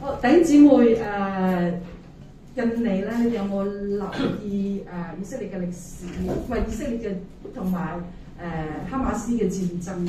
好，弟兄姊妹近嚟咧，你哋有冇留意以色列嘅歷史？唔係以色列嘅同埋哈馬斯嘅戰爭。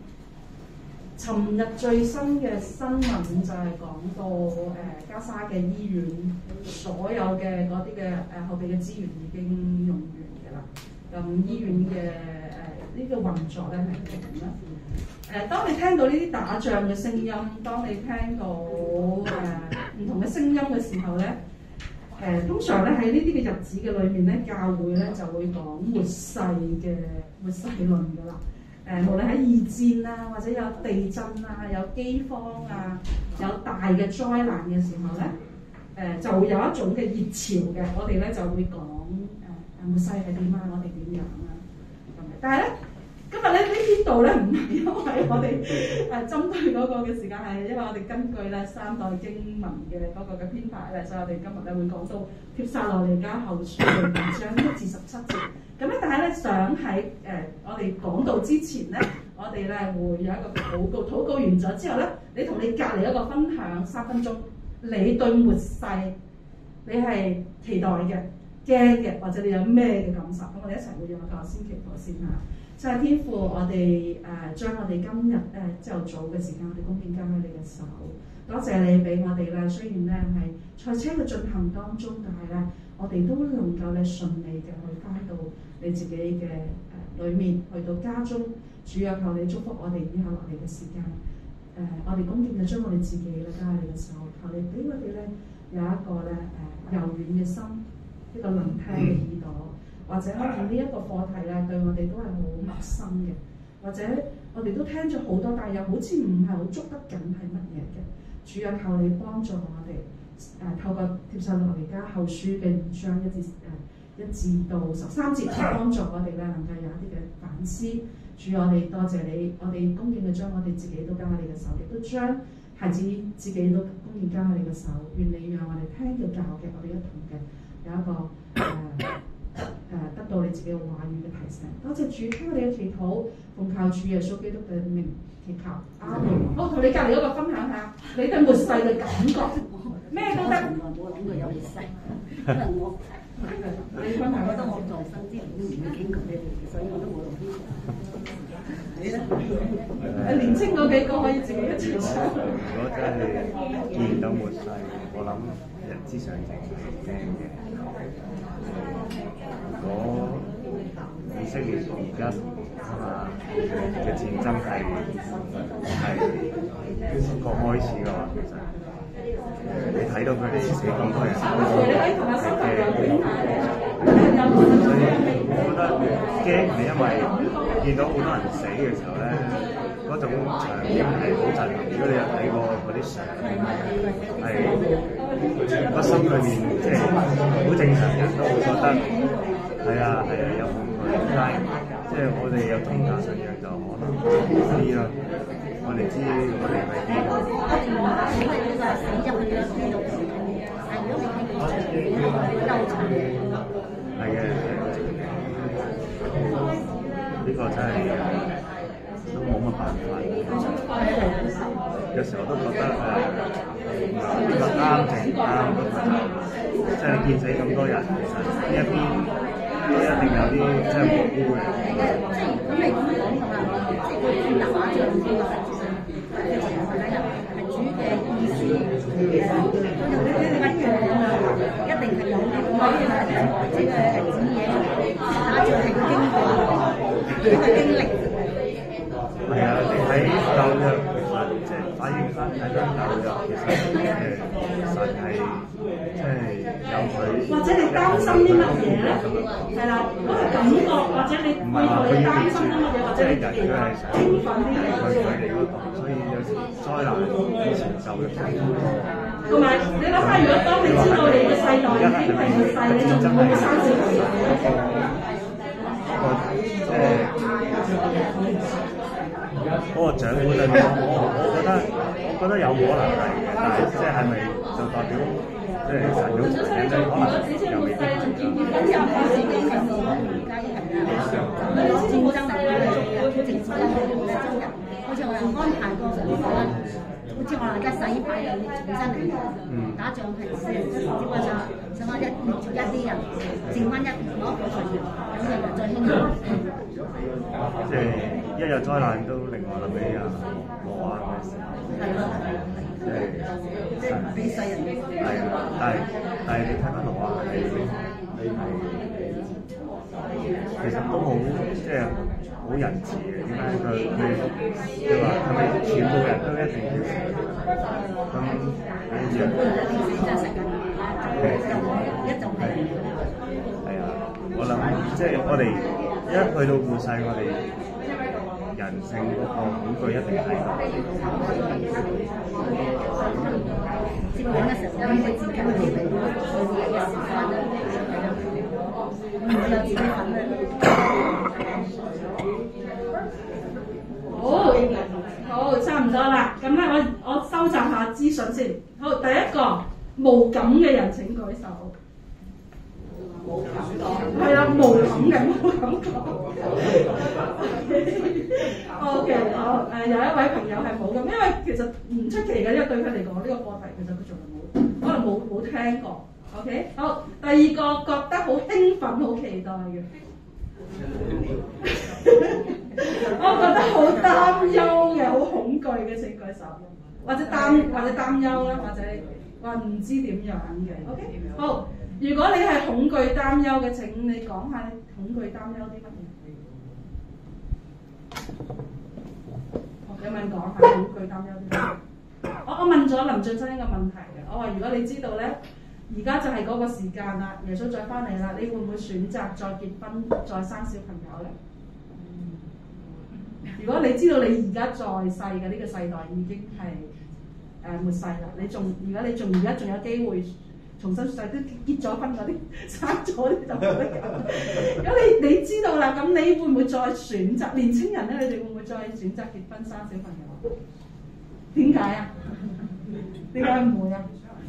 尋日最新嘅新聞就係講到加沙嘅醫院，所有嘅嗰啲嘅後備嘅資源已經用完嘅啦。咁醫院嘅呢個運作咧係點咧？當你聽到呢啲打仗嘅聲音，當你聽到唔同嘅聲音嘅時候咧，通常咧喺呢啲嘅日子嘅裏面咧，教會咧就會講末世論㗎啦。無論喺二戰啊，或者有地震啊，有饑荒啊，有大嘅災難嘅時候咧，就會有一種嘅熱潮嘅。我哋咧就會講末世係點啊，我哋點樣啊咁嘅。但係咧，今日咧呢篇道咧唔係因為我哋針對嗰個嘅時間，係因為我哋根據咧三代經文嘅嗰個嘅編排咧，所以我哋今日咧會講到帖撒羅尼迦後書嘅2章1至17節。咁咧，但係咧想喺我哋講道之前咧，我哋咧會有一個禱告。禱告完咗之後咧，你同你隔離一個分享3分鐘，你對末世你係期待嘅、驚嘅，或者你有咩嘅感受？咁我哋一齊會用個先祈禱先嚇。就係天父，我哋將我哋今日朝頭早嘅時間，我哋恭敬交喺你嘅手。多謝你俾我哋咧，雖然咧係賽車嘅進行當中，但係咧我哋都能夠咧順利嘅去翻到你自己嘅裏面，去到家中。主啊，求你祝福我哋以後落嚟嘅時間。我哋恭敬嘅將我哋自己咧交喺你嘅手，求你俾我哋咧有一個咧柔軟嘅心，一個能聽嘅耳朵。或者可能呢一個課題咧對我哋都係好陌生嘅，或者我哋都聽咗好多，但係又好似唔係好捉得緊係乜嘢嘅。主啊，求你幫助我哋透過帖撒羅尼迦後書嘅2章1至到13節，幫助我哋咧能夠有一啲嘅反思。主，我哋多謝你，我哋恭敬嘅將我哋自己都交喺你嘅手，亦都將孩子自己都恭敬交喺你嘅手。願你讓我哋聽嘅教嘅，我哋一同嘅有一個得到你自己嘅話語嘅提醒。多謝主，聽我哋嘅祈禱，奉靠主耶穌基督嘅名祈求。阿門。好，同你隔離嗰個分享下你對末世嘅感覺，咩都得。 從來冇諗過有末世，因為你分享我覺得我在生之前都唔會經過你哋，所以我都冇諗過。你咧？ 年青嗰幾個可以自己一齊唱。 如果真係見到末世，我諗人之常情係驚嘅。如果以色列而家嘅戰爭係個開始嘅話，其實你睇到佢哋死咁多人，係驚。所以我覺得驚係因為見到好多人死嘅時候咧，嗰種場景係好震撼。如果你有睇過嗰啲相，係個心裏面即係好正常人都會覺得係啊有恐懼，但係即係我哋有宗教信仰就可能知啦。我哋知我哋係邊個。 死入去嘅邊度？但如果你睇現場，你會嬲場。 係嘅，呢個真係都冇乜辦法。有時候我都覺得呢個啱定唔啱，即係你見死咁多人，其實呢一邊都一定有啲即係無辜嘅。 咁你咁講嘅話，即係佢打仗呢個嘅情況咧，係主嘅意思你哋不斷一定係有嘅，唔可以係即係指嘢打仗係個經過，呢個經歷。 係啊，你喺舊約其實即係反映翻睇翻舊約，其實神係即係有佢。 或者你擔心啲乜嘢咧？係啦，嗰個感覺，或者你背後你擔心啲乜嘢，或者你其他興奮啲嘢。 佢哋嗰度，所以有時災難以前舊約睇好多。 同埋你諗下，如果當你知道你嘅世代已經係末世，你仲會唔會生小朋友？ 嗰個長官裏面，我覺得有可能係嘅，但係即係咪就代表即係神有長者咧？可能又未必係㗎。 咁又係自己人攞而家啲人啊，攞戰爭嚟嚟捉嘅，直接咧真人，好似我哋安排過上課咧。 好似我哋而家洗牌又要重新嚟，打仗係只不過想話一啲人剩翻一攞個財源，咁就再興旺。 即係一有災難都令我諗起羅亞嘅時候。 係咯， 即係俾世人。 係啊，但係你睇翻羅亞係其實都好即係好仁慈嘅。點解佢話係咪全部人都一定要死？咁一樣真係世界一種係。 係啊，我諗即係我哋一去到故世，我哋人性嗰個恐懼一定喺度。 接緊嘅時候，應該自己嘅時間啦，唔會有自己份啦。 好，差唔多啦。咁咧，我收集下資訊先。好，第一個無感嘅人請舉手。冇感覺。係啊，無感嘅冇感覺。OK， 好。有一位朋友係冇咁，因為其實唔出奇嘅，因為對佢嚟講呢個課題其實佢仲係可能冇聽過。OK， 好。第二個覺得好興奮、好期待嘅。我覺得好擔憂嘅、好恐懼嘅請舉手，或者擔憂啦，或者話唔知點樣嘅。OK， 好。如果你係恐懼擔憂嘅，請你講下你恐懼擔憂啲乜嘢？有冇人講下恐懼擔憂啲乜嘢？我問咗林俊生一個問題嘅，我話如果你知道咧，而家就係嗰個時間啦，耶穌再翻嚟啦，你會唔會選擇再結婚、再生小朋友咧？如果你知道你而家在世嘅呢個世代已經係末世啦，而家仲有機會重新世都結咗婚嗰啲生咗啲就冇得搞。如果你知道啦，咁你會唔會再選擇年青人咧？你哋會唔會再選擇結婚生小朋友？點解啊？點解唔會啊？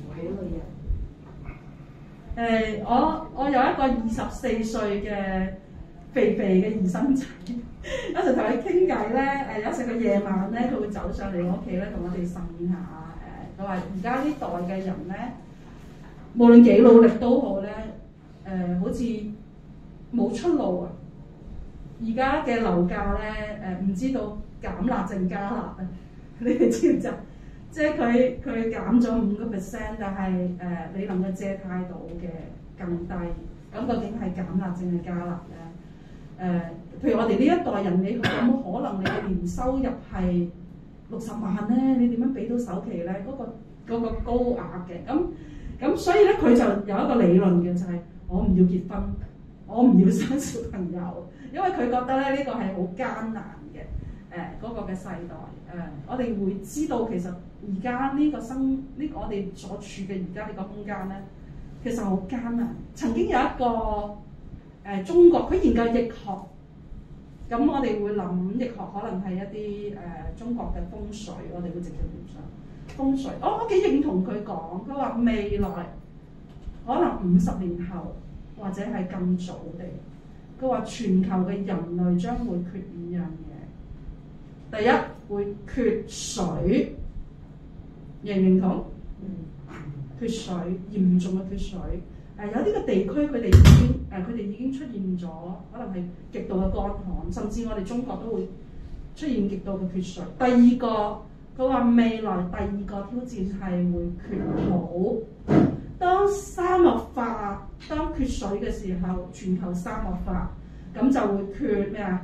我有一個24歲嘅肥嘅兒生仔，有時同佢傾偈咧，有時佢夜晚咧，佢會走上嚟我屋企咧，同我哋呻下佢話而家呢代嘅人咧，無論幾努力都好咧，好似冇出路啊！而家嘅樓價咧，唔知道減辣定加辣啊！你哋知唔知啊？即係佢減咗5%，但係你能夠借貸到嘅更低，咁究竟係減辣定係加辣咧？譬如我哋呢一代人，你有冇可能你嘅年收入係60萬咧？你點樣俾到首期咧？嗰個高額嘅，咁所以咧佢就有一個理論嘅，就係我唔要結婚，我唔要生小朋友，因為佢覺得咧呢個係好艱難嘅嗰個嘅世代。我哋會知道其實而家呢個我哋所處嘅而家呢個空間咧，其實好艱難。曾經有一個中國佢研究易學，咁我哋會諗易學可能係一啲中國嘅風水，我哋會直接聯想風水。我幾認同佢講，佢話未來可能50年後或者係更早地，佢話全球嘅人類將會缺5樣嘢。第一會缺水，認唔認同？缺水，嚴重嘅缺水。有啲嘅地區佢哋已經出現咗，可能係極度嘅乾旱，甚至我哋中國都會出現極度嘅缺水。第二個，佢話未來第二個挑戰係會缺土。當沙漠化，當缺水嘅時候，全球沙漠化，咁就會缺咩啊？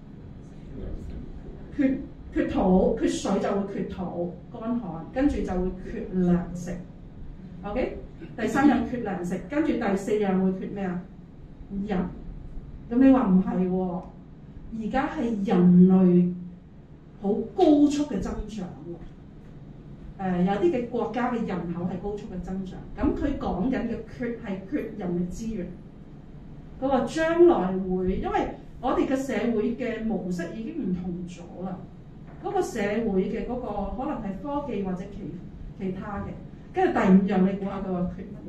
缺土，缺水就會缺土，乾旱，跟住就會缺糧食。OK， 第3樣缺糧食，跟住第4樣會缺咩啊？人。咁你話唔係喎？而家係人類好高速嘅增長喎。有啲嘅國家嘅人口係高速嘅增長，咁佢講緊嘅係缺人力資源。佢話將來會，因為我哋嘅社會嘅模式已經唔同咗啦。嗰個社會嘅嗰個可能係科技或者其他嘅，跟住第5樣你估下佢話缺乜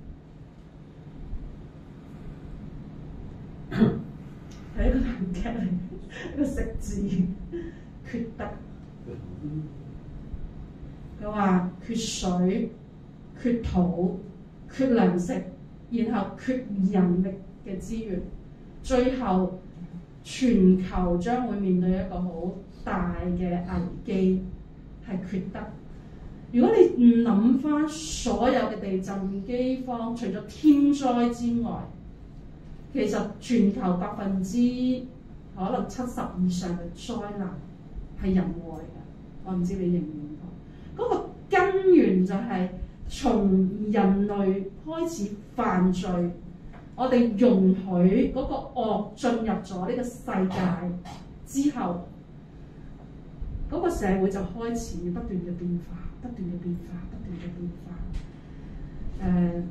嘢？係一個難嘅，一個食字，缺德。 佢話缺水、缺土、缺糧食，然後缺人力嘅資源，最後全球將會面對一個好大嘅危機，係缺德。如果你唔諗翻所有嘅地震、饑荒，除咗天災之外，其實全球70%可能70%以上嘅災難係人禍嚟嘅。我唔知你認唔認同？嗰個根源就係從人類開始犯罪，我哋容許嗰個惡進入咗呢個世界之後，嗰個社會就開始不斷嘅變化，不斷嘅變化，不斷嘅變化。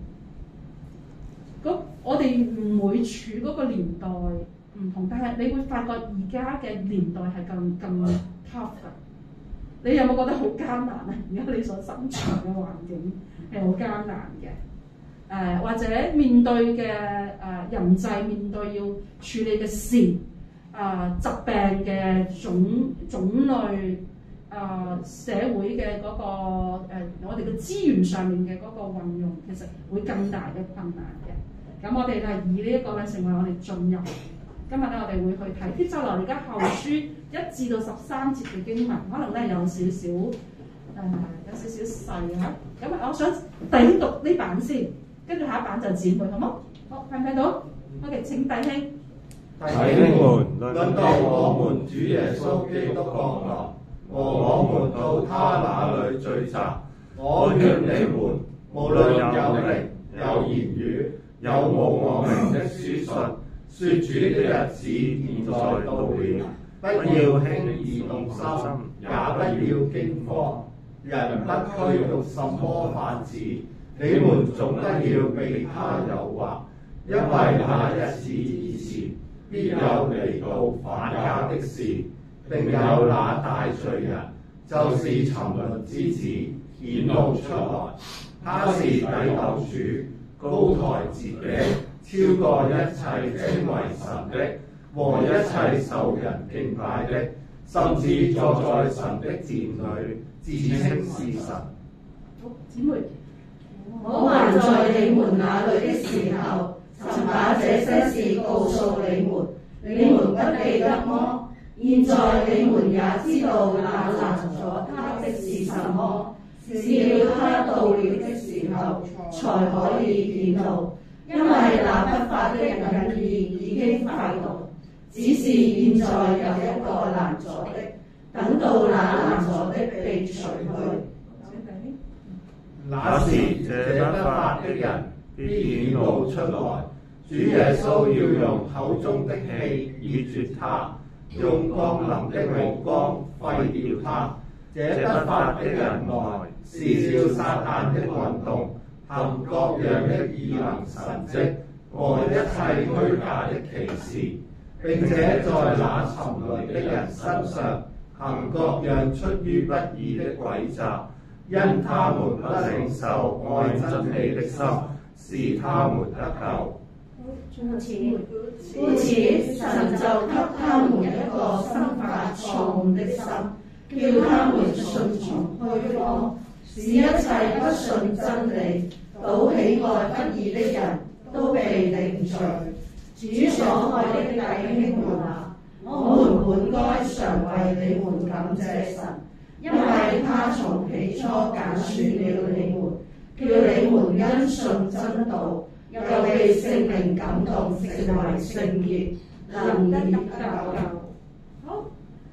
我哋每處嗰個年代唔同，但係你會發覺而家嘅年代係更 tough 嘅。你有冇覺得好艱難啊？而家你所生存嘅環境係好艱難嘅。或者面對嘅人際，面對要處理嘅事，疾病嘅種類，社會嘅嗰個我哋嘅資源上面嘅嗰個運用，其實會更大嘅困難嘅。咁我哋係以呢一個咧成為我哋進入。今日咧我哋會去睇帖撒羅尼迦後書1至到13節嘅經文，可能咧有少少細嚇。咁我想第讀呢版先，跟住下一版就姊妹，好冇？好，睇唔睇到 ？OK， 請弟兄。 弟兄們，論到我們主耶穌基督降臨，和我們到他那裏聚集，我勸你們，無論有靈、有言語、有無我名的書信，說主的日子現在到了，不要輕易動心，也不要驚慌。人不拘用什麼法子，你們總不要被他誘惑，因為那日子以前，必有離道反教的事，並有那大罪人，就是沉淪之子顯露出來。他是抵擋主，高抬自己，超過一切稱為神的和一切受人敬拜的，甚至坐在神的殿裏，自稱是神。 好，姊妹， 我還在你們那裏的時候，曾把這些事告訴你們，你們不記得麼？現在你們也知道那攔咗他的是什麼，是要他到了的時候才可以顯露，因為那不法的仁義已經快到，只是現在有一個攔阻的，等到那攔阻的被除去。 那時這不法的人必顯露出來，主耶穌要用口中的氣滅絕他，用降臨的榮光廢掉他。這不法的人來是照撒旦的運動，行各樣的異能神蹟和一切虛假的奇事，並且在那沉淪的人身上行各樣出於不義的詭詐，因他們不領受愛真理的心，使他們得救。 故此，神就給他們一個生發錯誤的心，叫他們順從虛謊，使一切不信真理、倒喜愛不義的人都被定罪。主所愛的弟兄們啊，我們本該常為你們感謝神，因為他從起初揀選了你們，叫你們因信真道，又被聖靈感動，成為聖潔，能得救。 好，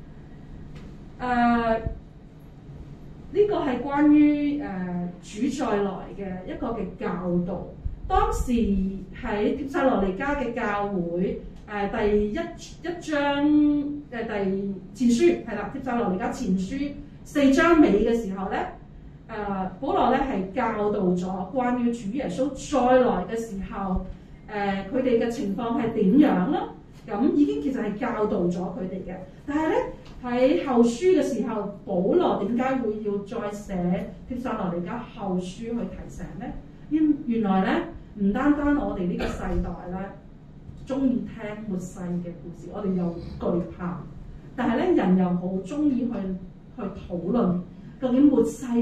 呢個係關於主再來嘅一個嘅教導。當時喺帖撒羅尼迦嘅教會第一章第前書係啦，帖撒羅尼迦前書4章尾嘅時候咧，保羅咧係教導咗關於主耶穌再來嘅時候，佢哋嘅情況係點樣啦？咁已經其實係教導咗佢哋嘅，但係咧喺後書嘅時候，保羅點解會要再寫帖撒羅尼迦後書去提醒咧？原來咧唔單單我哋呢個世代咧中意聽末世嘅故事，我哋又懼怕，但係咧人又好中意去討論究竟末世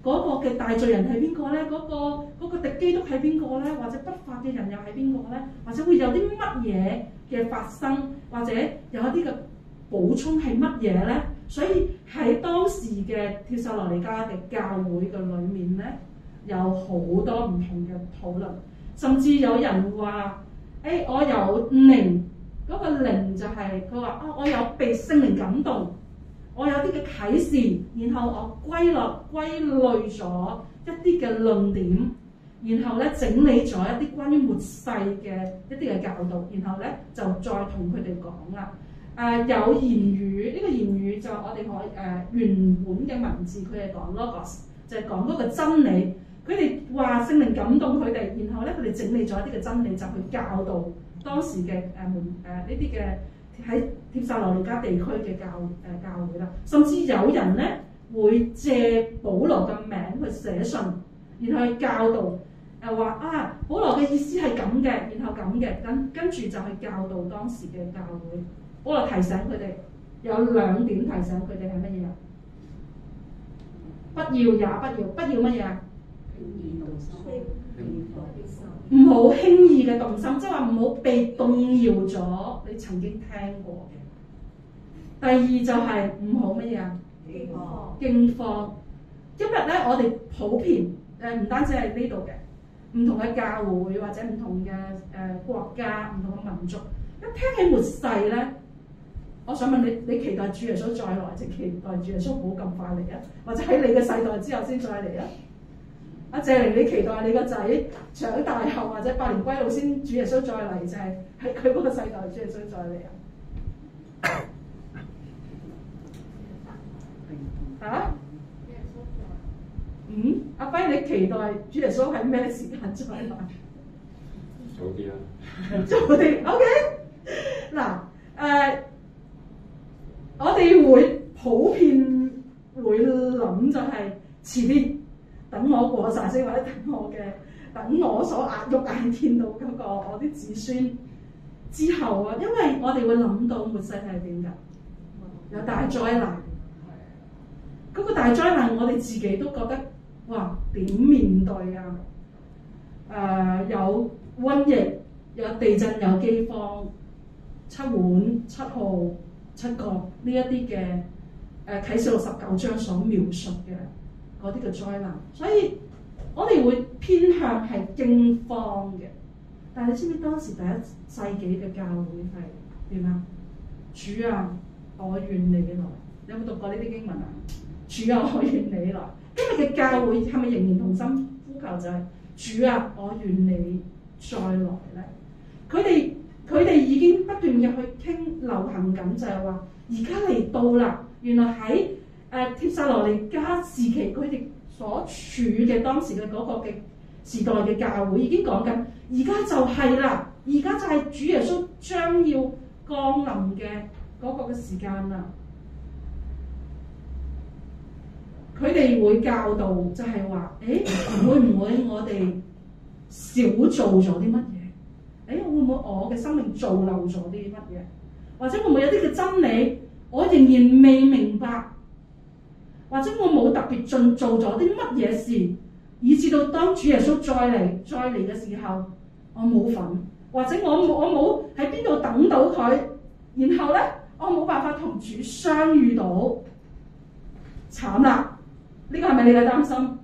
嗰個嘅大罪人係邊個咧？嗰個敵基督係邊個咧？或者不法嘅人又係邊個咧？或者會有啲乜嘢嘅發生，或者有一啲嘅補充係乜嘢咧？所以喺當時嘅帖撒羅尼迦嘅教會嘅裏面咧，有好多唔同嘅討論，甚至有人話：我有靈，嗰個靈就係佢話我有被聖靈感動。我有啲嘅啟示，然後我歸類咗一啲嘅論點，然後咧整理咗一啲關於末世嘅一啲嘅教導，然後咧就再同佢哋講啦。有言語，呢個言語就我哋可原本嘅文字，佢係講 logos，就係講嗰個真理。佢哋話聖靈感動佢哋，然後咧佢哋整理咗一啲嘅真理，就去教導當時嘅呢啲嘅。喺帖撒羅尼迦地區嘅教會啦，甚至有人咧會借保羅嘅名去寫信，然後去教導話保羅嘅意思係咁嘅，然後咁嘅，跟住就去教導當時嘅教會。保羅提醒佢哋有2點，提醒佢哋係乜嘢啊？不要也不要，不要乜嘢啊？唔好輕易嘅動心，即係話唔好被動搖咗你曾經聽過嘅。第二就係唔好乜嘢啊？驚慌。今日咧，我哋普遍唔單止係呢度嘅，唔同嘅教會或者唔同嘅國家、唔同嘅民族，一聽起末世咧，我想問你期待主耶穌再來，定期待主耶穌唔好咁快嚟啊？或者喺你嘅世代之後先再嚟啊？阿謝玲，你期待你個仔長大後或者百年歸老先主耶穌再嚟，就係喺佢嗰個世代主耶穌再嚟啊？阿輝，你期待主耶穌喺咩時間再來？ 早啲啦。 早啲 ，OK。嗱，我哋會普遍會諗就係遲啲。等我過晒先，或者等我所肉眼見到嗰個我啲子孫之後啊，因為我哋會諗到末世係點㗎？有大災難，嗰個大災難我哋自己都覺得哇點面對啊？有瘟疫，有地震，有饑荒，7碗、7號、7個呢一啲嘅啟示錄19章所描述嘅。嗰啲嘅災難，所以我哋會偏向係驚慌嘅。但係你知唔知當時第1世紀嘅教會係點啊？主啊，我願你來。你有冇讀過呢啲經文啊？主啊，我願你來。今日嘅教會係咪仍然同心呼求就係、是、主啊，我願你再來咧？佢哋已經不斷入去傾流行緊，就係話而家嚟到啦。原來喺帖撒羅尼迦時期，佢哋所處嘅當時嘅嗰個嘅時代嘅教會已經講緊，而家就係啦，而家就係主耶穌將要降臨嘅嗰個嘅時間啦。佢哋會教導就係話：會唔會我哋少做咗啲乜嘢？會唔會我嘅生命做漏咗啲乜嘢？或者會唔會有啲嘅真理我仍然未明白？或者我冇特別做咗啲乜嘢事，以至到當主耶穌再嚟嘅時候，我冇份，或者我冇喺邊度等到佢，然後咧我冇辦法同主相遇到，慘啦！呢個係咪你嘅擔心？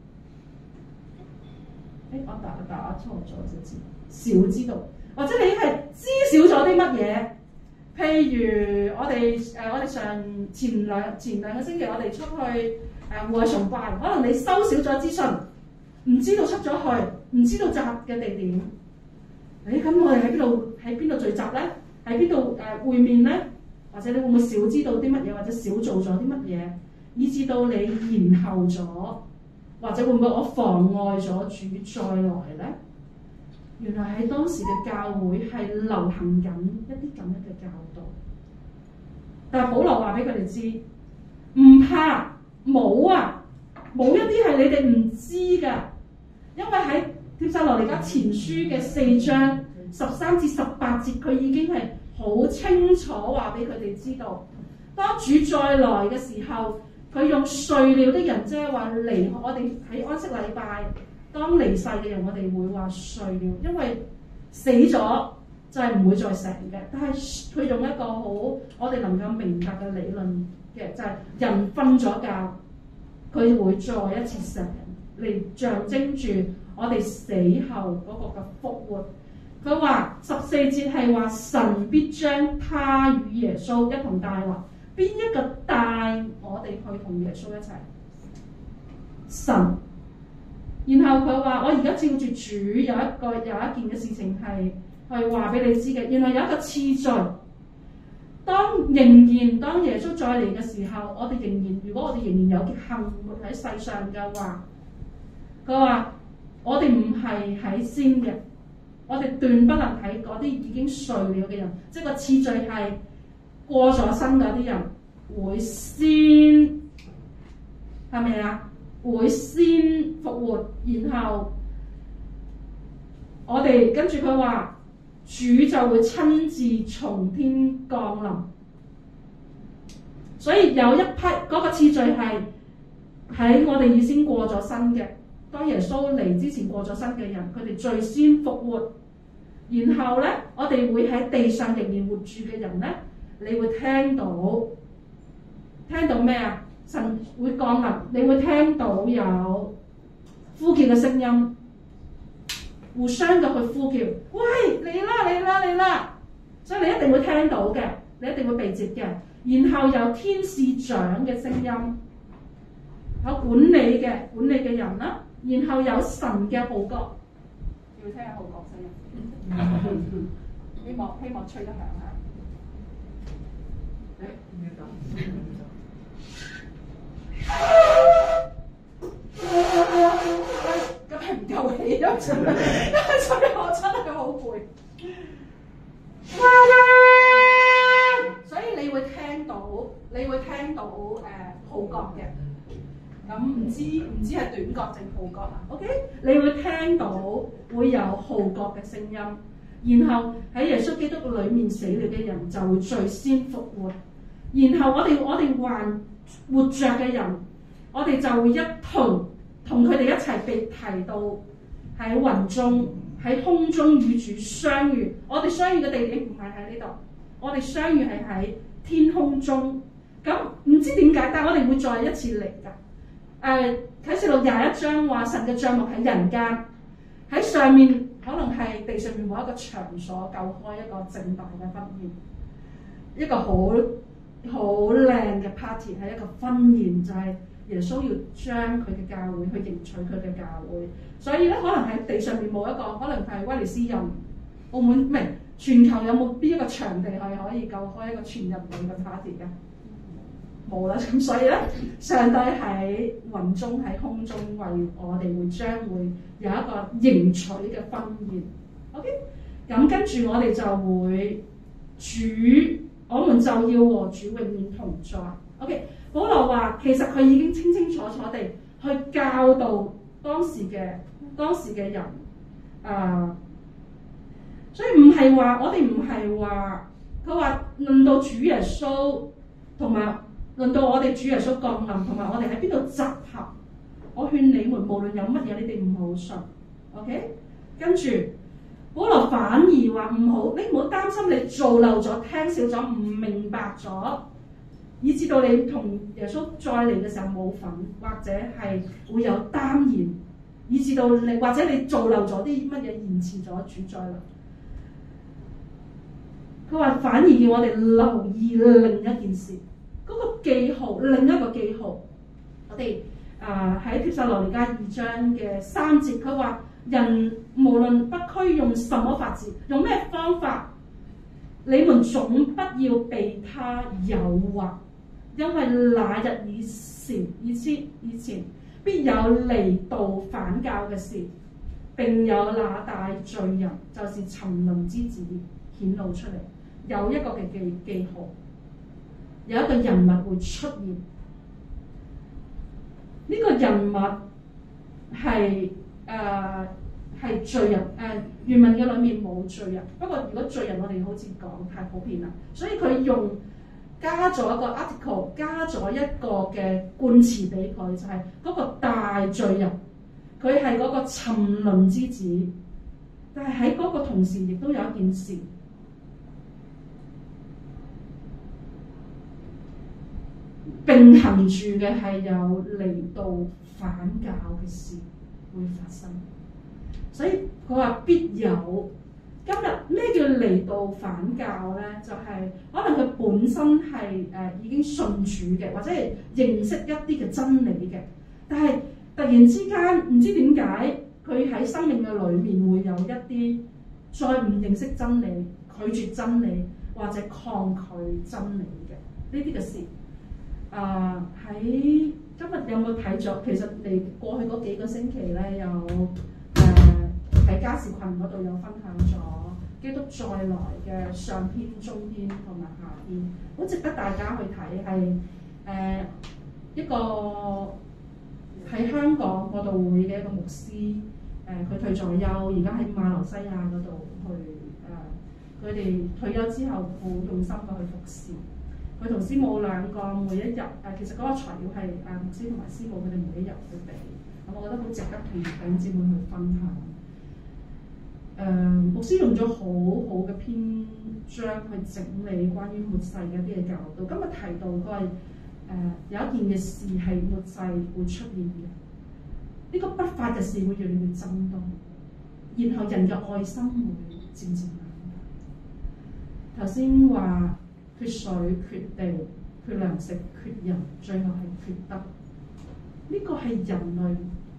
我打錯咗少知道，或者你係知少咗啲乜嘢？譬如我哋前兩個星期我哋出去戶外崇拜，可能你收少咗資訊，唔知道出咗去，唔知道集合嘅地點。咁我哋喺邊度聚集咧？喺邊度會面咧？或者你會唔會少知道啲乜嘢，或者少做咗啲乜嘢，以至到你延後咗，或者會唔會我妨礙咗主再來咧？原來喺當時嘅教會係流行緊一啲咁樣嘅教導，但係保羅話俾佢哋知，唔怕，冇一啲係你哋唔知㗎，因為喺帖撒羅尼迦前書嘅4章13至18節，佢已經係好清楚話俾佢哋知道，當主再來嘅時候， 佢用睡了的人，即係話離我哋喺安息禮拜當離世嘅人，我哋會話睡了，因為死咗就係唔會再醒嘅。但係佢用一個好我哋能夠明白嘅理論嘅，就係人瞓咗覺，佢會再一次醒嚟，象徵住我哋死後嗰個嘅復活。佢話14節係話神必將他與耶穌一同帶來，邊一個帶我哋去同耶穌一齊？神。然後佢話：我而家照住主有一件嘅事情係去話俾你知嘅。原來有一個次序，當耶穌再嚟嘅時候，我哋如果我哋仍然有幸活喺世上嘅話，佢話我哋唔係喺先嘅。我哋斷不能睇嗰啲已經睡了嘅人，即係個次序係過咗身嗰啲人會先，係咪啊？會先復活，然後我哋跟住佢話主就會親自從天降臨，所以有一批嗰個次序係喺我哋已經過咗身嘅，當耶穌嚟之前過咗身嘅人，佢哋最先復活。然後咧，我哋會喺地上仍然活住嘅人咧，你會聽到咩啊？神會降臨，你會聽到有呼叫嘅聲音，互相嘅去呼叫，喂，嚟啦！所以你一定會聽到嘅，你一定會被接嘅。然後有天使長嘅聲音，有管理嘅人啦，然後有神嘅號角，要聽下號角聲音。希望吹得響下。咁係唔夠氣啊！所以我真係好攰。所以你會聽到號角嘅。咁唔知係短角定號角啊 ？OK， 你會聽到會有號角嘅聲音，然後喺耶穌基督裏面死了嘅人就會最先復活，然後我哋還活着嘅人，我哋就會一同佢哋一齊被提到喺雲中，喺空中與主相遇。我哋相遇嘅地點唔係喺呢度，我哋相遇係喺天空中。咁唔知點解，但係我哋會再一次嚟㗎。啟示錄21章話神嘅帳幕喺人間，喺上面可能係地上面某一個場所，救開一個盛大嘅婚宴，一個好靚嘅 party， 係一個婚宴，就係耶穌要將佢嘅教會去迎娶佢嘅教會。所以咧，可能喺地上面冇一個，可能係威尼斯人、澳門，唔係全球有冇邊一個場地係可以救開一個全人類嘅 party 㗎？冇啦，咁所以咧，上帝喺雲中喺空中為我哋會有一個迎娶嘅婚宴。OK， 咁跟住我哋就會我們就要和主永遠同在。OK， 保羅話其實佢已經清清楚楚地去教導當時嘅人，所以唔係話我哋唔係話佢話論到主耶穌同埋。輪到我哋主耶穌降臨，同埋我哋喺邊度集合，我勸你們無論有乜嘢，你哋唔好信。OK， 跟住保羅反而話你唔好擔心你做漏咗、聽少咗、唔明白咗，以至到你同耶穌再嚟嘅時候冇份，或者係會有耽延，以至到你或者你做漏咗啲乜嘢，延遲咗主再嚟。佢話反而要我哋留意另一件事。嗰個記號，另一個記號，我哋喺帖撒羅尼迦2章嘅3節，佢話人無論不拘用什麼法子，用咩方法，你們總不要被他誘惑，因為那日以前必有離道反教嘅事，並有那大罪人，就是沉淪之子顯露出嚟，有一個嘅記號。有一個人物會出現，呢個人物係罪人。原文嘅裏面冇罪人，不過如果罪人我哋好似講太普遍啦，所以佢用加咗一個 article， 加咗一個嘅冠詞俾佢，就係嗰個大罪人，佢係嗰個沉淪之子。但係喺嗰個同時，亦都有一件事，並行住嘅係有離道反教嘅事會發生。所以佢話必有。今日咩叫離道反教咧？就係、可能佢本身係已經信主嘅，或者係認識一啲嘅真理嘅，但係突然之間唔知點解佢喺生命嘅裏面會有一啲再唔認識真理、拒絕真理或者抗拒真理嘅呢啲嘅事。喺今日有冇睇咗？其實你過去嗰幾個星期咧，有喺家事群嗰度有分享咗基督再來嘅上篇、中篇同埋下篇，好值得大家去睇。係一個喺香港佈道會嘅一個牧師，佢退咗休，而家喺馬來西亞嗰度去佢哋退休之後好用心嘅去服侍。佢同師母兩個每一日其實嗰個材料係牧師同埋師母佢哋每一日去俾，咁我覺得好值得同弟兄姊妹去分享。牧師用咗好好嘅篇章去整理關於末世嘅一啲嘅教導。今日提到嗰係有一件嘅事係末世會出現嘅，呢個不法嘅事會越嚟越增多，然後人嘅愛心會漸漸冷淡。頭先話缺水、缺地、缺糧食、缺人，最後係缺德。呢個係人類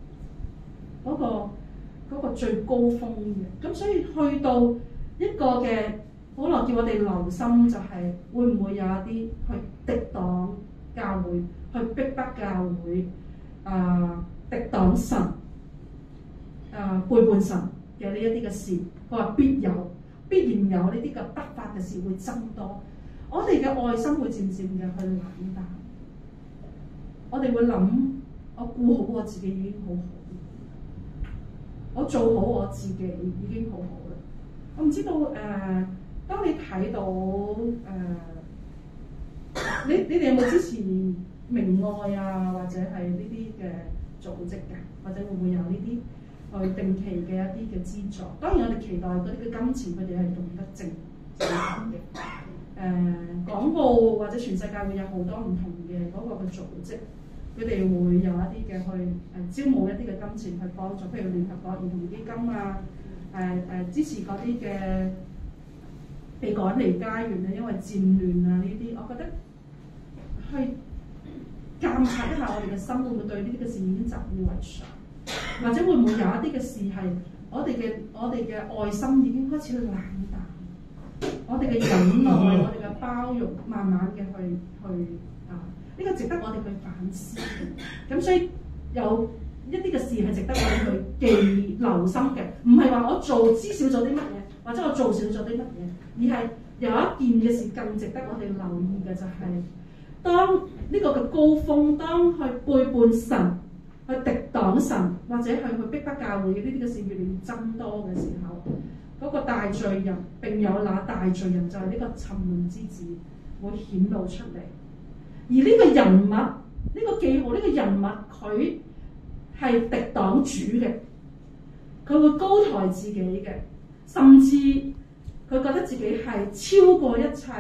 嗰個最高峰嘅。咁所以去到一個嘅，保羅叫我哋留心，就係會唔會有一啲去敵擋教會、去逼迫教會、敵擋神、背叛神嘅呢一啲嘅事。佢話必然有呢啲嘅不法嘅事會增多。我哋嘅愛心會漸漸嘅去冷淡，我哋會諗：我顧好我自己已經好好，我做好我自己已經好好啦。我唔知道當你睇到你哋有冇支持明愛啊，或者係呢啲嘅組織㗎？或者會唔會有呢啲去定期嘅一啲嘅資助？當然我哋期待嗰啲嘅金錢佢哋係用得正確嘅。廣告或者全世界會有好多唔同嘅嗰個嘅組織，佢哋會有一啲嘅去招募一啲嘅金錢去幫助，譬如聯合國兒童基金啊，支持嗰啲嘅被趕離家園啊，因為戰亂啊呢啲，我覺得去監察一下我哋嘅心，會唔會對呢啲嘅事已經習以為常，或者會唔會有一啲嘅事係我哋嘅愛心已經開始去冷淡。我哋嘅忍耐，我哋嘅包容，慢慢嘅去呢個值得我哋去反思嘅。咁所以有一啲嘅事係值得我哋去記留心嘅，唔係話我做知少咗啲乜嘢，或者我做少咗啲乜嘢，而係有一件嘅事更值得我哋留意嘅，就係當呢個嘅高峰，當去背叛神、去敵擋神，或者去逼迫教會嘅呢啲嘅事越嚟越增多嘅時候，嗰個大罪人並有那大罪人，就係呢個沉淪之子會顯露出嚟。而呢個人物，呢個記號，呢個人物佢係敵擋主嘅，佢會高抬自己嘅，甚至佢覺得自己係超過一切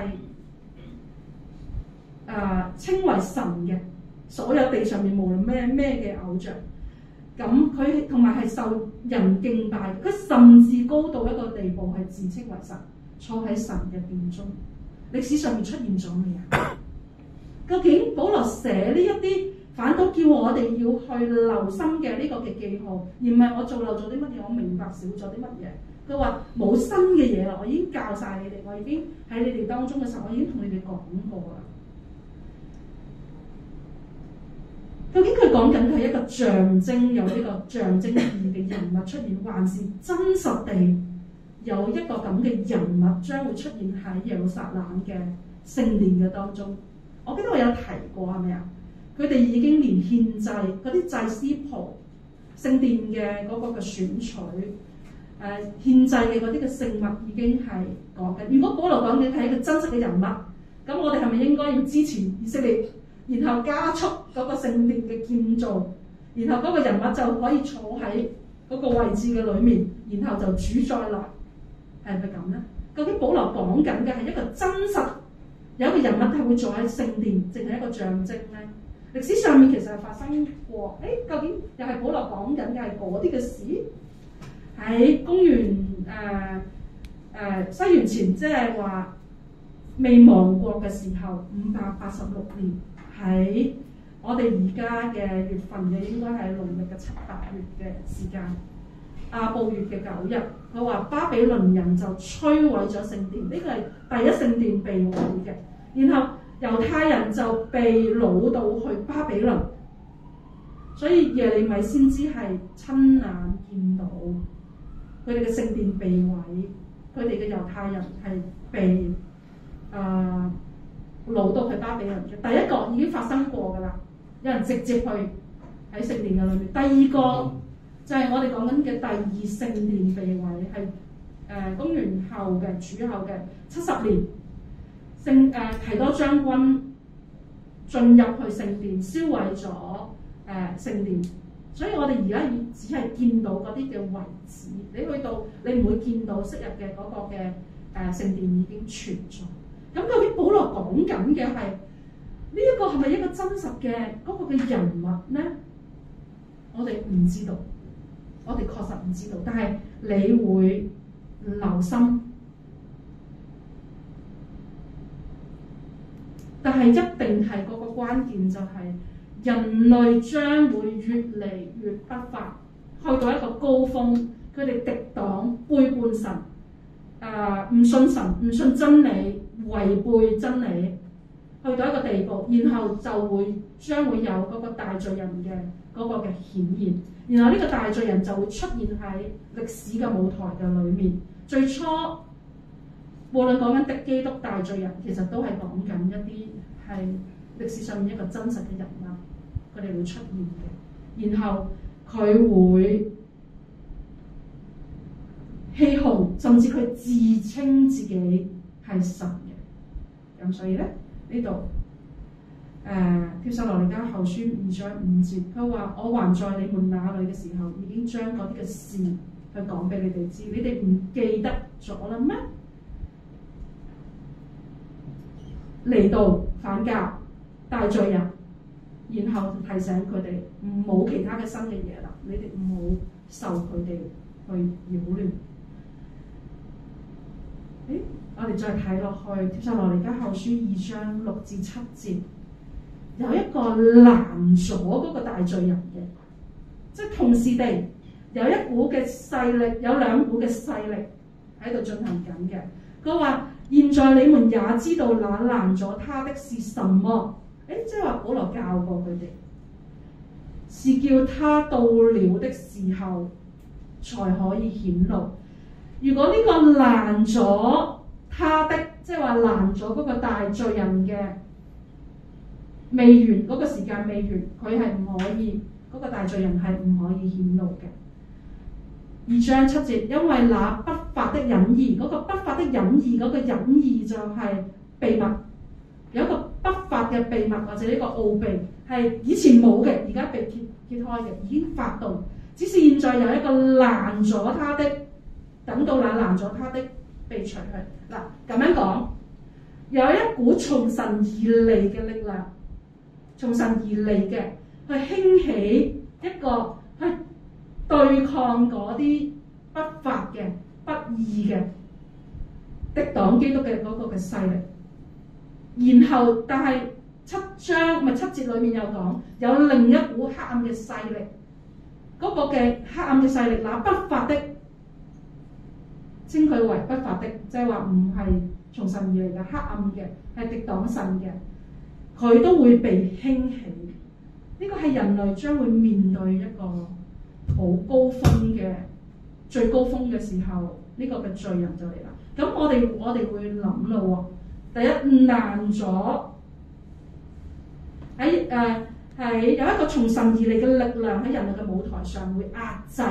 稱為神嘅所有地上面無論咩嘅偶像。咁佢同埋係受人敬拜，佢甚至高到一個地步係自稱為神，坐喺神嘅殿中。歷史上面出現咗未啊？究竟保羅寫呢一啲反倒叫我哋要去留心嘅呢個嘅記號，而唔係我做漏咗啲乜嘢，我明白少咗啲乜嘢。佢話冇新嘅嘢啦，我已經教晒你哋，我已經喺你哋當中嘅時候，我已經同你哋講過啦。究竟佢講緊係一個象徵，有呢個象徵意義嘅人物出現，還是真實地有一個咁嘅人物將會出現喺耶路撒冷嘅聖殿嘅當中？我記得我有提過係咪啊？佢哋已經連獻祭嗰啲祭司袍、聖殿嘅嗰個嘅選取、獻祭嘅嗰啲嘅聖物已經係講緊。如果保羅講緊係一個真實嘅人物， 咁我哋係咪應該要支持以色列，然後加速嗰個聖殿嘅建造，然後嗰個人物就可以坐喺嗰個位置嘅裏面，然後就主再來，係咪咁咧？究竟保羅講緊嘅係一個真實有一個人物係會坐喺聖殿，淨係一個象徵咧？歷史上面其實係發生過，究竟又係保羅講緊嘅係嗰啲嘅事？喺公元西元前，即係話未亡國嘅時候，586年喺我哋而家嘅月份嘅，應該係農曆嘅7、8月嘅時間，亞布月嘅9日，佢話巴比倫人就摧毀咗聖殿，呢個係第一聖殿被毀嘅，然後猶太人就被擄到去巴比倫，所以耶利米先知係親眼見到佢哋嘅聖殿被毀，佢哋嘅猶太人係被擄到去巴比倫嘅。第一個已經發生過㗎啦，有人直接去喺聖殿嘅裏面。第二個就係我哋講緊嘅第二聖殿被毀，係公元後嘅主後嘅70年，提多將軍進入去聖殿，燒毀咗聖殿。所以我哋而家只係見到嗰啲嘅遺址，你去到你唔會見到昔日嘅嗰個嘅聖殿已經存在。咁究竟保羅講緊嘅係呢一個係咪一個真實嘅嗰個嘅人物咧？我哋唔知道，我哋確實唔知道。但係你會留心，但係一定係嗰個關鍵就係人類將會越嚟越不法，去到一個高峰，佢哋敵擋、背叛神，唔信神、唔信真理、違背真理，去到一個地步，然後就將會有嗰個大罪人嘅嗰個嘅顯現，然後呢個大罪人就會出現喺歷史嘅舞台嘅裏面。最初無論講緊敵基督大罪人，其實都係講緊一啲係歷史上面一個真實嘅人物，佢哋會出現嘅，然後佢會欺哄，甚至佢自稱自己係神嘅。咁所以咧呢度帖撒羅尼迦後書2章5節，佢話：我還在你們那裏嘅時候，已經將嗰啲嘅事去講俾你哋知，你哋唔記得咗啦咩？嚟到反教大罪人，然後提醒佢哋冇其他嘅新嘅嘢啦，你哋唔好受佢哋去擾亂。我哋再睇落去帖撒羅尼迦後書2章6至7節，有一個攔咗嗰個大罪人嘅，即係同時地有一股嘅勢力，有兩股嘅勢力喺度進行緊嘅。佢話：現在你們也知道那攔咗他的是什麼？即係話保羅教過佢哋，是叫他到了的時候才可以顯露。如果呢個攔咗他的，即係話攔咗嗰個大罪人嘅未完，嗰個時間未完，佢係唔可以，嗰個大罪人係唔可以顯露嘅。2章7節，因為那不法的隱意，嗰個不法的隱意，嗰個隱意就係秘密，有一個不法嘅秘密或者呢個奧秘係以前冇嘅，而家被揭開嘅，已經發動，只是現在有一個攔咗他的，等到那攔咗他的被除去。嗱，咁樣講，有一股從神而嚟嘅力量，從神而嚟嘅去興起一個去對抗嗰啲不法嘅、不義嘅、敵擋基督嘅嗰個嘅勢力。然後，但係7節裏面有講，有另一股黑暗嘅勢力，嗰個嘅黑暗嘅勢力，那不法的，稱佢為不法的，即係話唔係從神而嚟嘅黑暗嘅，係敵擋神嘅，佢都會被興起。呢個係人類將會面對一個好高峰嘅最高峰嘅時候，呢個嘅罪人就嚟啦。咁我哋會諗咯喎，第一攔咗係有一個從神而嚟嘅力量喺人類嘅舞台上會壓制。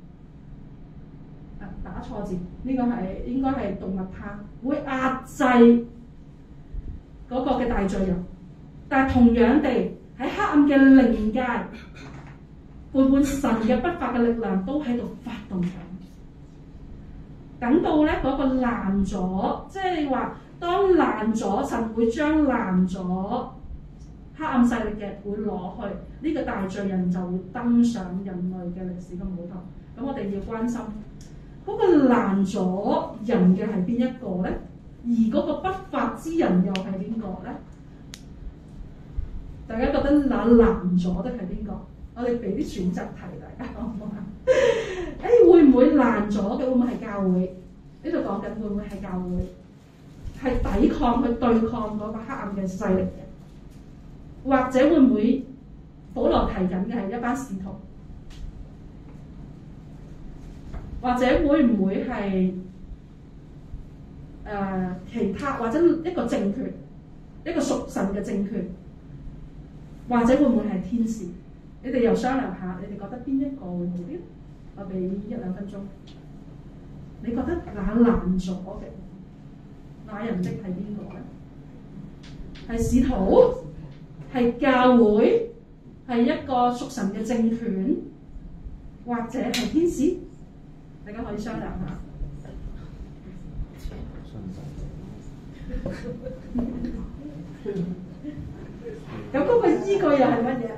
打錯字，呢個係應該係動物它會壓制嗰嗰個嘅大罪人，但係同樣地喺黑暗嘅靈界，背叛神嘅不法嘅力量都喺度發動緊。等到咧嗰個爛咗，即係話當爛咗，神會將爛咗黑暗勢力嘅會攞去，呢個大罪人就會登上人類嘅歷史嘅舞台。咁我哋要關心嗰個爛咗人嘅係邊一個咧？而嗰個不法之人又係邊個咧？大家覺得那爛咗的係邊個？我哋俾啲選擇題大家好唔好啊？會唔會爛咗嘅？會唔會係教會？呢度講緊會唔會係教會？係抵抗去對抗嗰個黑暗嘅勢力嘅，或者會唔會保羅提緊嘅係一班使徒？或者會唔會係其他，或者一個政權，一個屬神嘅政權，或者會唔會係天使？你哋又商量下，你哋覺得邊一個會好啲？我俾1-2分鐘。你覺得那爛咗嘅那人的係邊個咧？係使徒？係教會？係一個屬神嘅政權？或者係天使？大家可以商量下。咁嗰個依據又係乜嘢？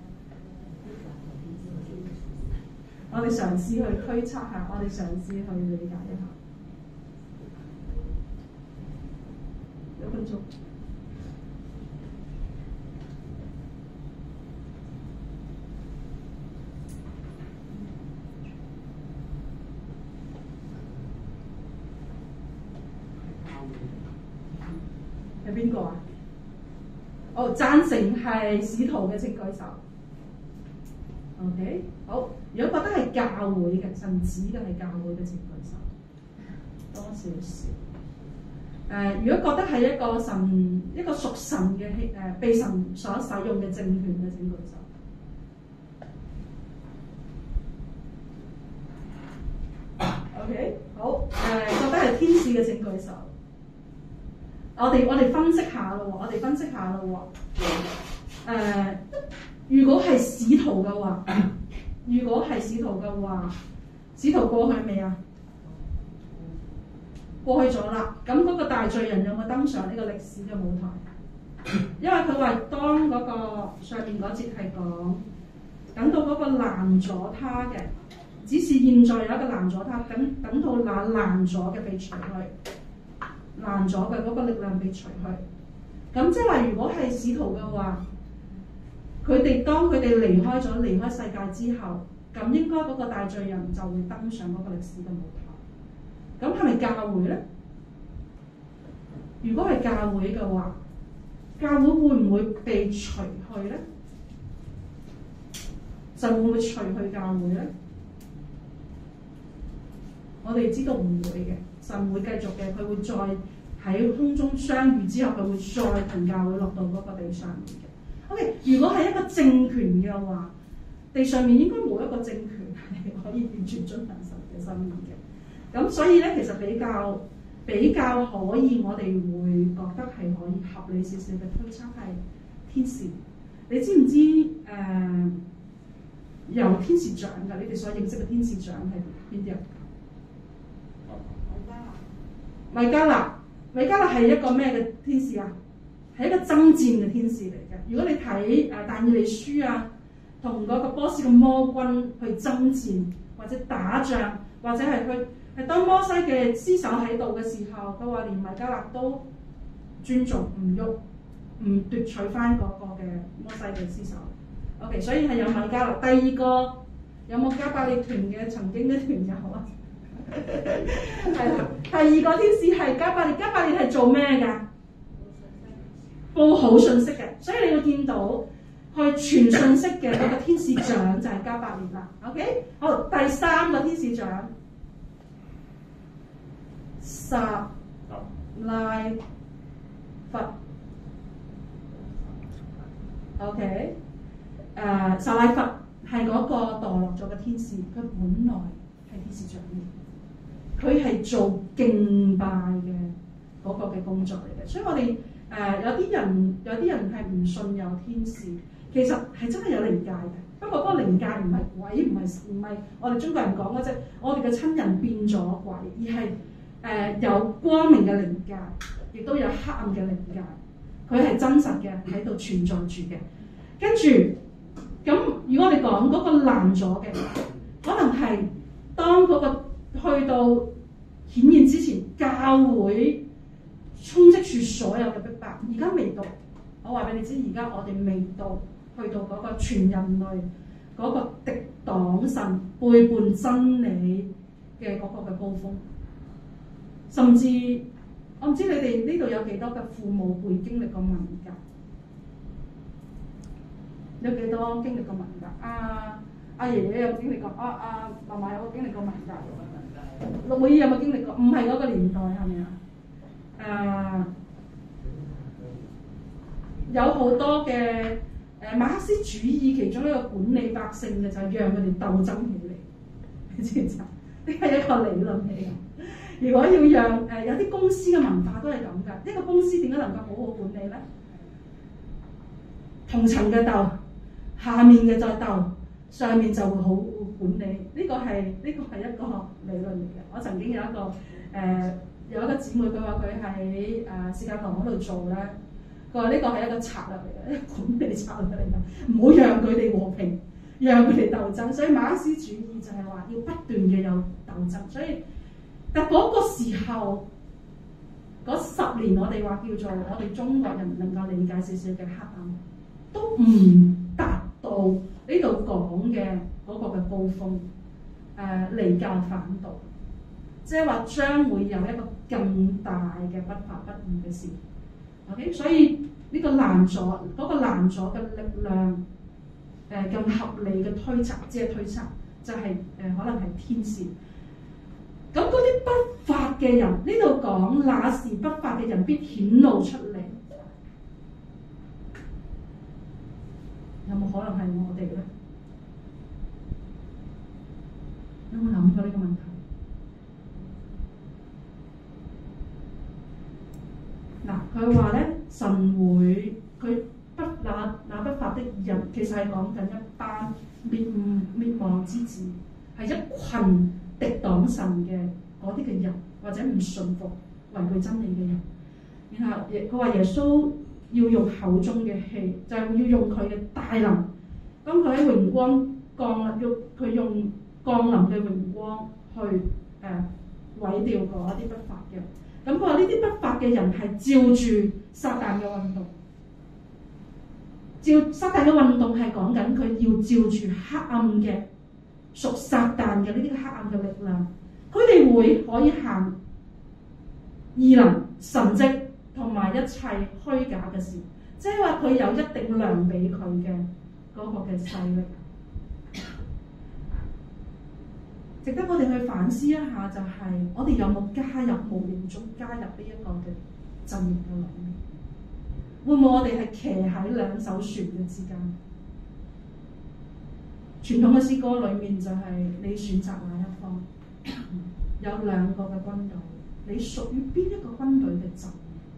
我哋嘗試去推測下，我哋嘗試去理解一下。1分鐘。係邊個啊？贊成係使徒嘅請舉手。OK， 好。如果覺得係教會嘅，神指嘅係教會嘅請舉手。多少少。如果覺得係一個屬神嘅被神所使用嘅政權嘅請舉手。OK， 好。覺得係天使嘅請舉手。我哋分析下咯喎，如果係使徒嘅話，使徒過去未啊？過去咗啦。咁嗰個大罪人有冇登上呢個歷史嘅舞台？因為佢話當嗰個上面嗰節係講，等到嗰個攔咗他嘅，只是現在有一個攔咗他，等到那攔咗嘅被除去。爛咗嘅嗰個力量被除去，咁即係話，如果係使徒嘅話，當佢哋離開世界之後，咁應該嗰個大罪人就會登上嗰個歷史嘅舞台。咁係咪教會咧？如果係教會嘅話，教會會唔會被除去咧？就會唔會除去教會咧？我哋知道唔會嘅。神會繼續嘅，佢會再喺空中相遇之後，佢會再同教會落到嗰個地上面嘅。OK， 如果係一個政權嘅話，地上面應該冇一個政權係可以完全遵行神嘅心意嘅。咁所以咧，其實比較可以，我哋會覺得係可以合理少少嘅推測係天使。你知唔知有天使長㗎？你哋所認識嘅天使長係邊啲啊？米迦勒係一個咩嘅天使啊？係一個爭戰嘅天使嚟嘅。如果你睇但以理書啊，同嗰個波斯嘅魔軍去爭戰或者打仗，或者係當摩西嘅屍首喺度嘅時候，佢話連米迦勒都尊重唔喐，唔奪取翻嗰個嘅摩西嘅屍首。OK， 所以係有米迦勒。第二個有冇加百列團嘅曾經嘅團友啊？係啦，第二個天使係加百列。加百列係做咩㗎？報好信息嘅，所以你會見到去傳信息嘅嗰個天使長就係加百列啦。OK， 好，第三個天使長撒拉弗。OK， 撒拉弗係嗰個墮落咗嘅天使，佢本來係天使長嘅，佢係做敬拜嘅嗰個嘅工作嚟嘅，所以我哋有啲人係唔信有天使，其實係真係有靈界嘅。不過嗰個靈界唔係鬼，唔係我哋中國人講嗰隻，我哋嘅親人變咗鬼，而係有光明嘅靈界，亦都有黑暗嘅靈界。佢係真實嘅喺度存在住嘅。跟住咁，如果我哋講嗰個爛咗嘅，可能係當嗰個去到顯現之前，教會充斥住所有嘅逼迫。而家未到，我話俾你知，而家我哋未到去到嗰個全人類嗰個敵擋神、背叛真理嘅嗰個嘅高峰。甚至我唔知你哋呢度有幾多嘅父母會經歷過文革，有幾多經歷過文革？阿爺爺有冇經歷過？阿嫲嫲有冇經歷過文革？陸妹有冇經歷過？唔係嗰個年代係咪啊？有好多嘅馬克思主義其中一個管理百姓嘅就係讓佢哋鬥爭起嚟，你知唔知啊？呢係一個理論嚟嘅。如果要讓有啲公司嘅文化都係咁㗎，一個公司點解能夠好好管理咧？同層嘅鬥，下面嘅再鬥，上面就會好管理。呢個係一個理論嚟嘅。我曾經有一個姊妹，佢話佢喺世界堂嗰度做咧，佢話呢個係一個策略嚟嘅，一個管理策略嚟嘅，唔好讓佢哋和平，讓佢哋鬥爭。所以馬克思主義就係話要不斷嘅有鬥爭。所以但嗰個時候嗰10年，我哋話叫做我哋中國人能夠理解少少嘅黑暗，都唔達到呢度講嘅嗰個嘅高峰。離教反道，即係話將會有一個更大嘅不法不義嘅事。OK， 所以呢個攔阻嗰個攔阻嘅力量，更合理嘅推測，即係推測就係可能係天使。咁嗰啲不法嘅人，呢度講那時不法嘅人必顯露出嚟，有冇可能係我哋咧？有冇諗過呢個問題？嗱，佢話咧，神會佢那不法的人，其實係講緊一班滅亡之子，係一群敵擋神嘅嗰啲嘅人，或者唔順服違背真理嘅人。然後佢話耶穌要用口中嘅氣，就係要用佢嘅大能。當佢喺榮光降臨，佢用降臨嘅榮光去毀掉嗰啲不法嘅。咁佢話呢啲不法嘅人係照住撒旦嘅運動，撒旦嘅運動係講緊佢要照住黑暗嘅屬撒旦嘅呢啲黑暗嘅力量，佢哋會可以行異能、神蹟同埋一切虛假嘅事，即係話佢有一定量俾佢嘅嗰個嘅勢力。值得我哋去反思一下，就係我哋有冇加入無形中加入呢一個嘅陣營嘅裏面？會唔會我哋係騎喺兩艘船嘅之間？傳統嘅詩歌裏面就係你選擇哪一方？有2個嘅軍隊，你屬於邊一個軍隊嘅陣？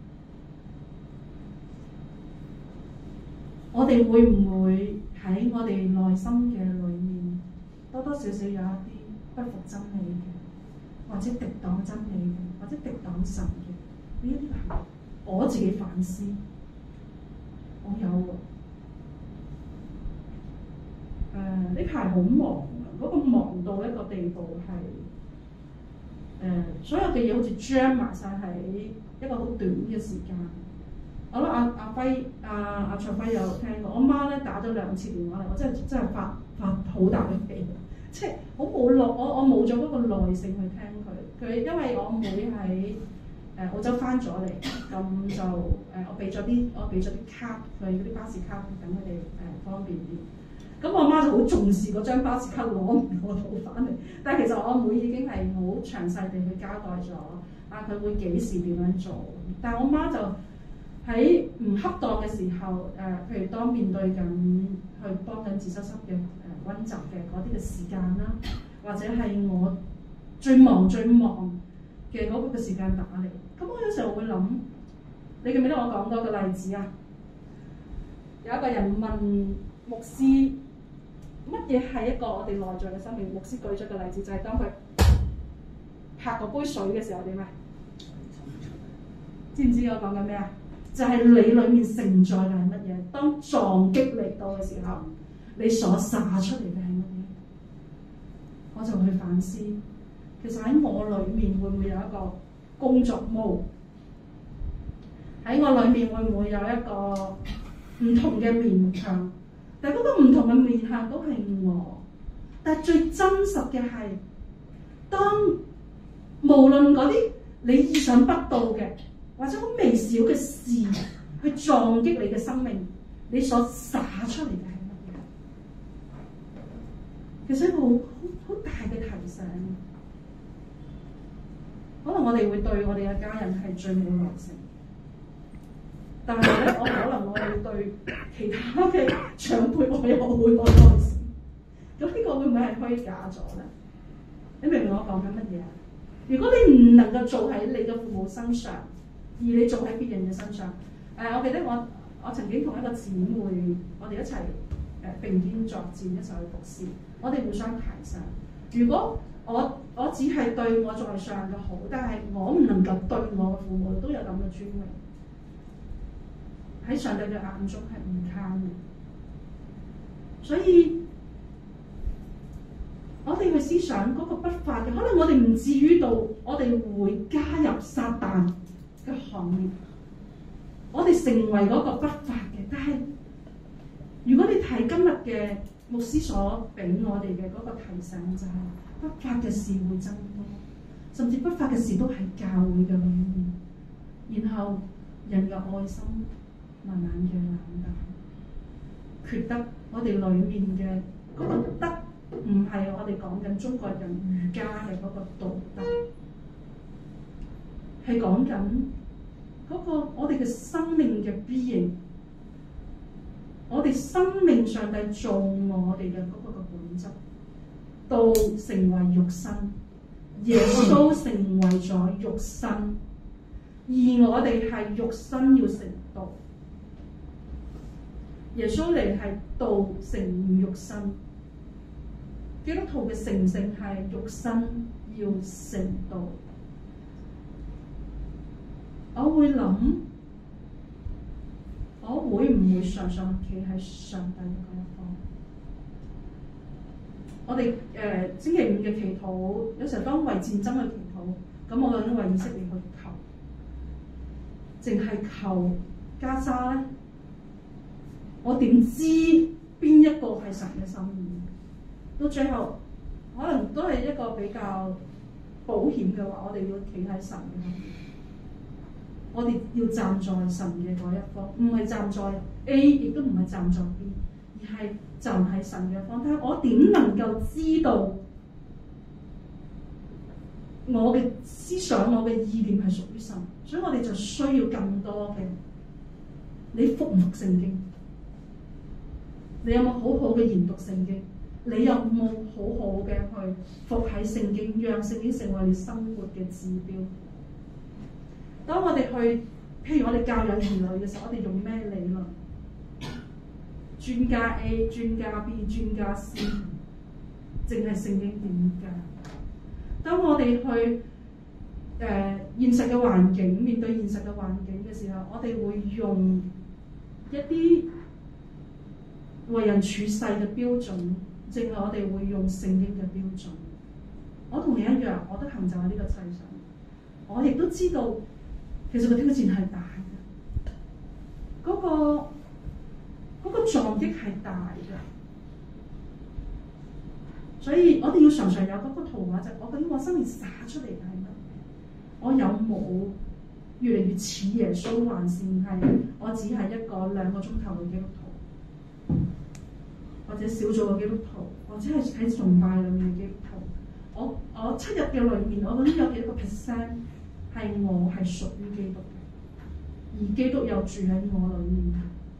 我哋會唔會喺我哋內心嘅裏面多多少少有一啲不服真理嘅，或者敵擋真理嘅，或者敵擋神嘅呢一啲行為？我自己反思，我有喎。呢排好忙啊！嗰個忙到一個地步係所有嘅嘢好似 jam 埋晒喺一個好短嘅時間。我諗阿卓輝有聽過，我媽咧打咗2次電話嚟，我真係發好大嘅脾氣，即係好冇耐，我冇咗嗰個耐性去聽佢。佢因為我妹喺澳洲翻咗嚟，咁就我俾咗啲卡佢，嗰啲巴士卡，等佢哋方便啲。咁我媽就好重視嗰張巴士卡攞唔攞到翻嚟，但係其實我妹已經係好詳細地去交代咗，佢會幾時點樣做。但係我媽就喺唔恰當嘅時候，譬如當面對緊去幫緊自修室嘅溫習嘅嗰啲嘅時間啦，或者係我最忙嘅嗰個嘅時間打嚟。咁我有時候會諗， 你記唔記得我講嗰個例子啊？有一個人問牧師乜嘢係一個我哋內在嘅生命？牧師舉咗個例子，就係當佢拍嗰杯水嘅時候點啊？知唔知我講緊咩啊？就係你裡面承載嘅係乜嘢？當撞擊嚟到嘅時候，你所灑出嚟嘅係乜嘢？我就去反思，其實喺我裡面會唔會有一個工作模？喺我裡面會唔會有一個唔同嘅面向？但係嗰個唔同嘅面向都係我，但係最真實嘅係，當無論嗰啲你意想不到嘅，或者好微小嘅事去撞擊你嘅生命，你所灑出嚟嘅係乜嘢？其實好大嘅提醒。可能我哋會對我哋嘅家人係最冇耐性，但係咧，我會對其他嘅長輩我有好多耐性。咁呢個會唔會係虛假咗咧？你明唔明我講緊乜嘢啊？如果你唔能夠做喺你嘅父母身上，而你做喺別人嘅身上，我記得我曾經同一個姊妹，我哋一齊並肩作戰，一齊去服侍，我哋互相提醒。如果我只係對我在上嘅好，但係我唔能夠對我嘅父母都有咁嘅尊榮，喺上帝嘅眼中係唔堪嘅。所以我哋去思想嗰個不法嘅，可能我哋唔至於到我哋會加入撒旦嘅行列，我哋成為嗰個不法嘅。但係如果你睇今日嘅牧師所俾我哋嘅嗰個提醒，就係不法嘅事會增多，甚至不法嘅事都喺教會嘅裏面，然後人嘅愛心慢慢嘅冷淡，缺德。我哋裏面嘅嗰個德，唔係我哋講緊中國人儒家嘅嗰個道德，係講緊嗰個我哋嘅生命嘅 being， 我哋生命上帝做我哋嘅嗰個本質，到成為肉身，耶穌成為咗肉身，而我哋係肉身要成道，耶穌嚟係道成肉身。基督徒嘅成聖係肉身要成道。我會諗，我會唔會常常企喺上帝嘅嗰一方？我哋星期五嘅祈禱，有時候當為戰爭去祈禱，咁我究竟為以色列去求，淨係求加沙咧？我點知邊一個係神嘅心意？到最後，可能都係一個比較保險嘅話，我哋要企喺神嘅方面，我哋要站在神嘅嗰一方，唔係站在 A， 亦都唔係站在 B， 而係站喺神嘅方。但係我點能夠知道我嘅思想、我嘅意念係屬於神？所以我哋就需要更多嘅，你服唔服聖經？你有冇好好嘅研讀聖經？你有冇好好嘅去服喺聖經，讓聖經成為你生活嘅指標？當我哋去，譬如我哋教養兒女嘅時候，我哋用咩理論？專家 A、專家 B、專家 C， 淨係聖經點教？當我哋去現實嘅環境，面對現實嘅環境嘅時候，我哋會用一啲為人處世嘅標準。正係我哋會用聖經嘅標準。我同你一樣，我都行走喺呢個世上。我亦都知道，其實個挑戰係大嘅，嗰個撞擊係大嘅。所以我哋要常常有嗰個圖畫，就係我究竟我生命灑出嚟嘅係乜？我有冇越嚟越似耶穌，還是係我只係一個2個鐘頭嘅基督徒？或者小組嘅基督徒，或者係喺崇拜裏面嘅基督徒，我7日嘅裏面，我究竟有幾多個 percent 係我係屬於基督嘅，而基督又住喺我裏面。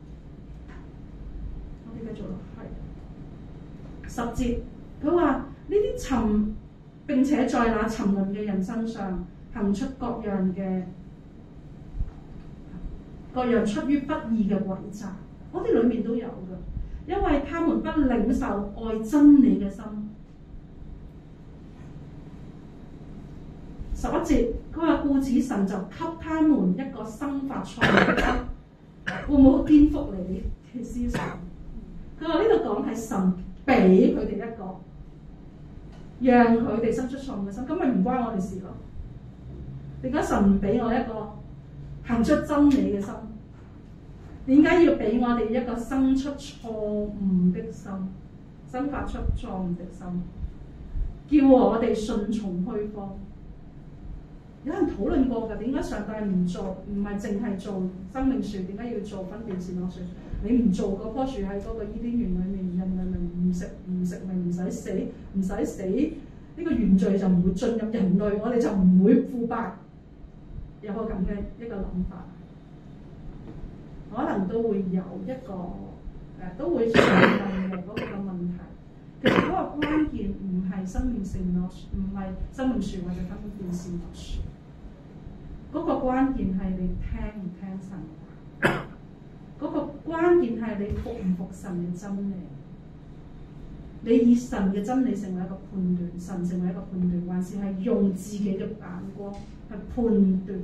我哋繼續落去10節，佢話呢啲並且在那沉淪嘅人身上行出各樣嘅各樣出於不義嘅詭詐，我哋裡面都有嘅，因為他們不領受愛真理嘅心。11節，佢話故此神就給他們一個生發錯誤嘅心，會唔會好顛覆你嘅思想？佢話呢度講係神俾佢哋一個，讓佢哋生出錯誤嘅心，咁咪唔關我哋事咯。點解神唔俾我一個行出真理嘅心？點解要俾我哋一個生出錯誤的心，生發出錯誤的心，叫我哋順從虛方？有人討論過㗎，點解上帝唔做？唔係淨係做生命樹，點解要做分辨善惡樹？你唔做嗰棵樹喺嗰個伊甸園裏面，人類咪唔食咪唔使死，呢個原罪就唔會進入人類，我哋就唔會腐敗。有個咁嘅一個諗法，可能都會有一個都會上問嘅嗰個問題。其實嗰個關鍵唔係生命善惡樹，唔係生命樹或者分辨善惡樹。嗰個關鍵係你聽唔聽神話，嗰個關鍵係你服唔服神嘅真理。你以神嘅真理成為一個判斷，神成為一個判斷，還是係用自己嘅眼光去判斷？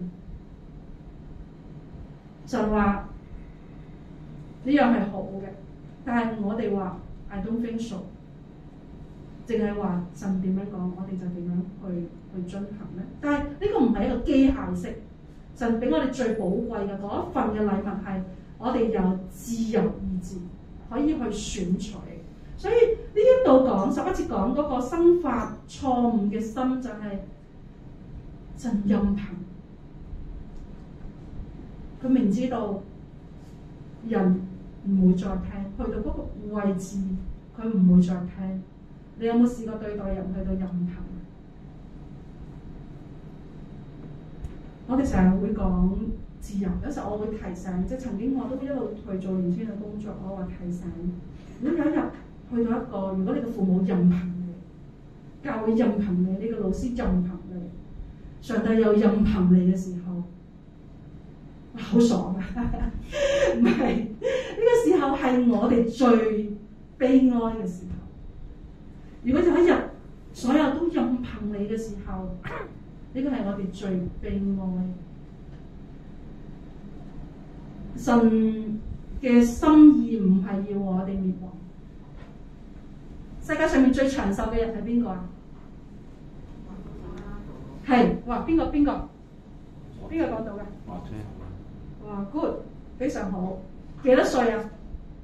神話呢樣係好嘅，但係我哋話 I don't think so， 淨係話神點樣講，我哋就點樣去進行咧。但係呢個唔係一個機械式，神俾我哋最寶貴嘅嗰一份嘅禮物係我哋有自由意志，可以去選取。所以呢一度講11節講嗰個生發錯誤嘅心就係神任憑，佢明知道人唔會再聽，去到嗰個位置佢唔會再聽。你有冇試過對待人去到任憑？我哋成日會講自由，有時候我會提醒，即係曾經我都一路去做年輕嘅工作，我話提醒，如果有一日去到一個，如果你嘅父母任憑你，教會任憑你，呢個老師任憑你，上帝又任憑你嘅時候，好爽啊！唔係，呢個時候係我哋最悲哀嘅時候。如果有一日所有都任憑你嘅時候，呢個係我哋最悲哀。神嘅心意唔係要我哋滅亡。世界上面最長壽嘅人係邊個啊？係，哇！邊個講到嘅？哇 ，good， 非常好。幾多歲啊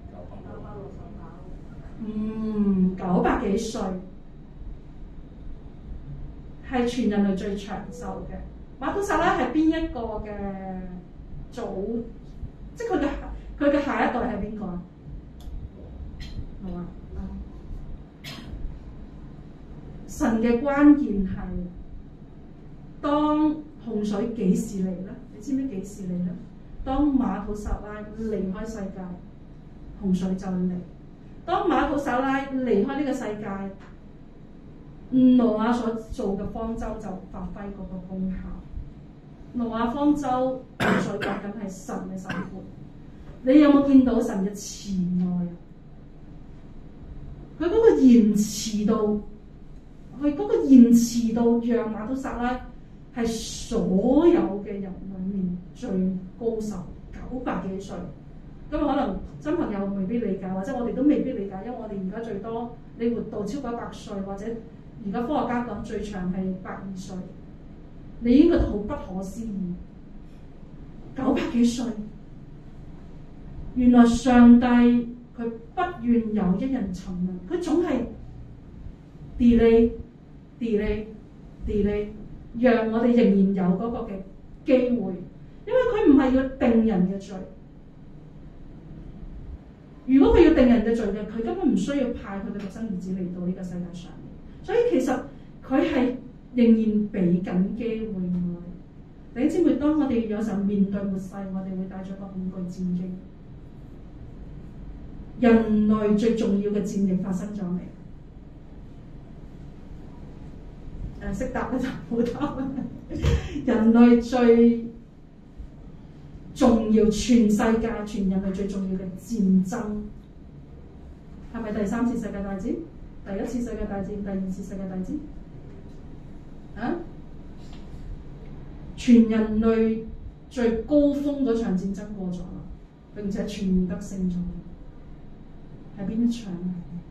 ？900幾歲，係全人類最長壽嘅。馬土撒拉係邊一個嘅祖？即係佢嘅下一代係邊個啊？好啊。神嘅關鍵係當洪水幾時嚟咧？你知唔知幾時嚟咧？當馬土撒拉離開世界，洪水就嚟。當馬土撒拉離開呢個世界，挪亞所做嘅方舟就發揮嗰個功效。挪亞方舟洪水講緊係神嘅審判。你有冇見到神嘅慈愛啊？佢嗰個延遲到。佢嗰個延遲到讓馬土撒拉係所有嘅人裡面最高壽900幾歲。咁可能新朋友未必理解，或者我哋都未必理解，因為我哋而家最多你活到超過100歲，或者而家科學家講最長係120歲。你應該好不可思議，900幾歲，原來上帝佢不願有一人沉淪，佢總係 delay， 讓我哋仍然有嗰個嘅機會，因為佢唔係要定人嘅罪。如果佢要定人嘅罪嘅，佢根本唔需要派佢嘅獨生兒子嚟到呢個世界上面。所以其實佢係仍然俾緊機會我哋。弟兄姊妹，當我哋有時候面對末世，我哋會帶咗個恐懼戰兢。人類最重要嘅戰役發生咗未？識答咧就唔好答。人類最重要，全世界全人類最重要嘅戰爭，係咪第三次世界大戰？第一次世界大戰、第二次世界大戰？啊？全人類最高峰嗰場戰爭過咗啦，並且全面得勝咗。係邊一場？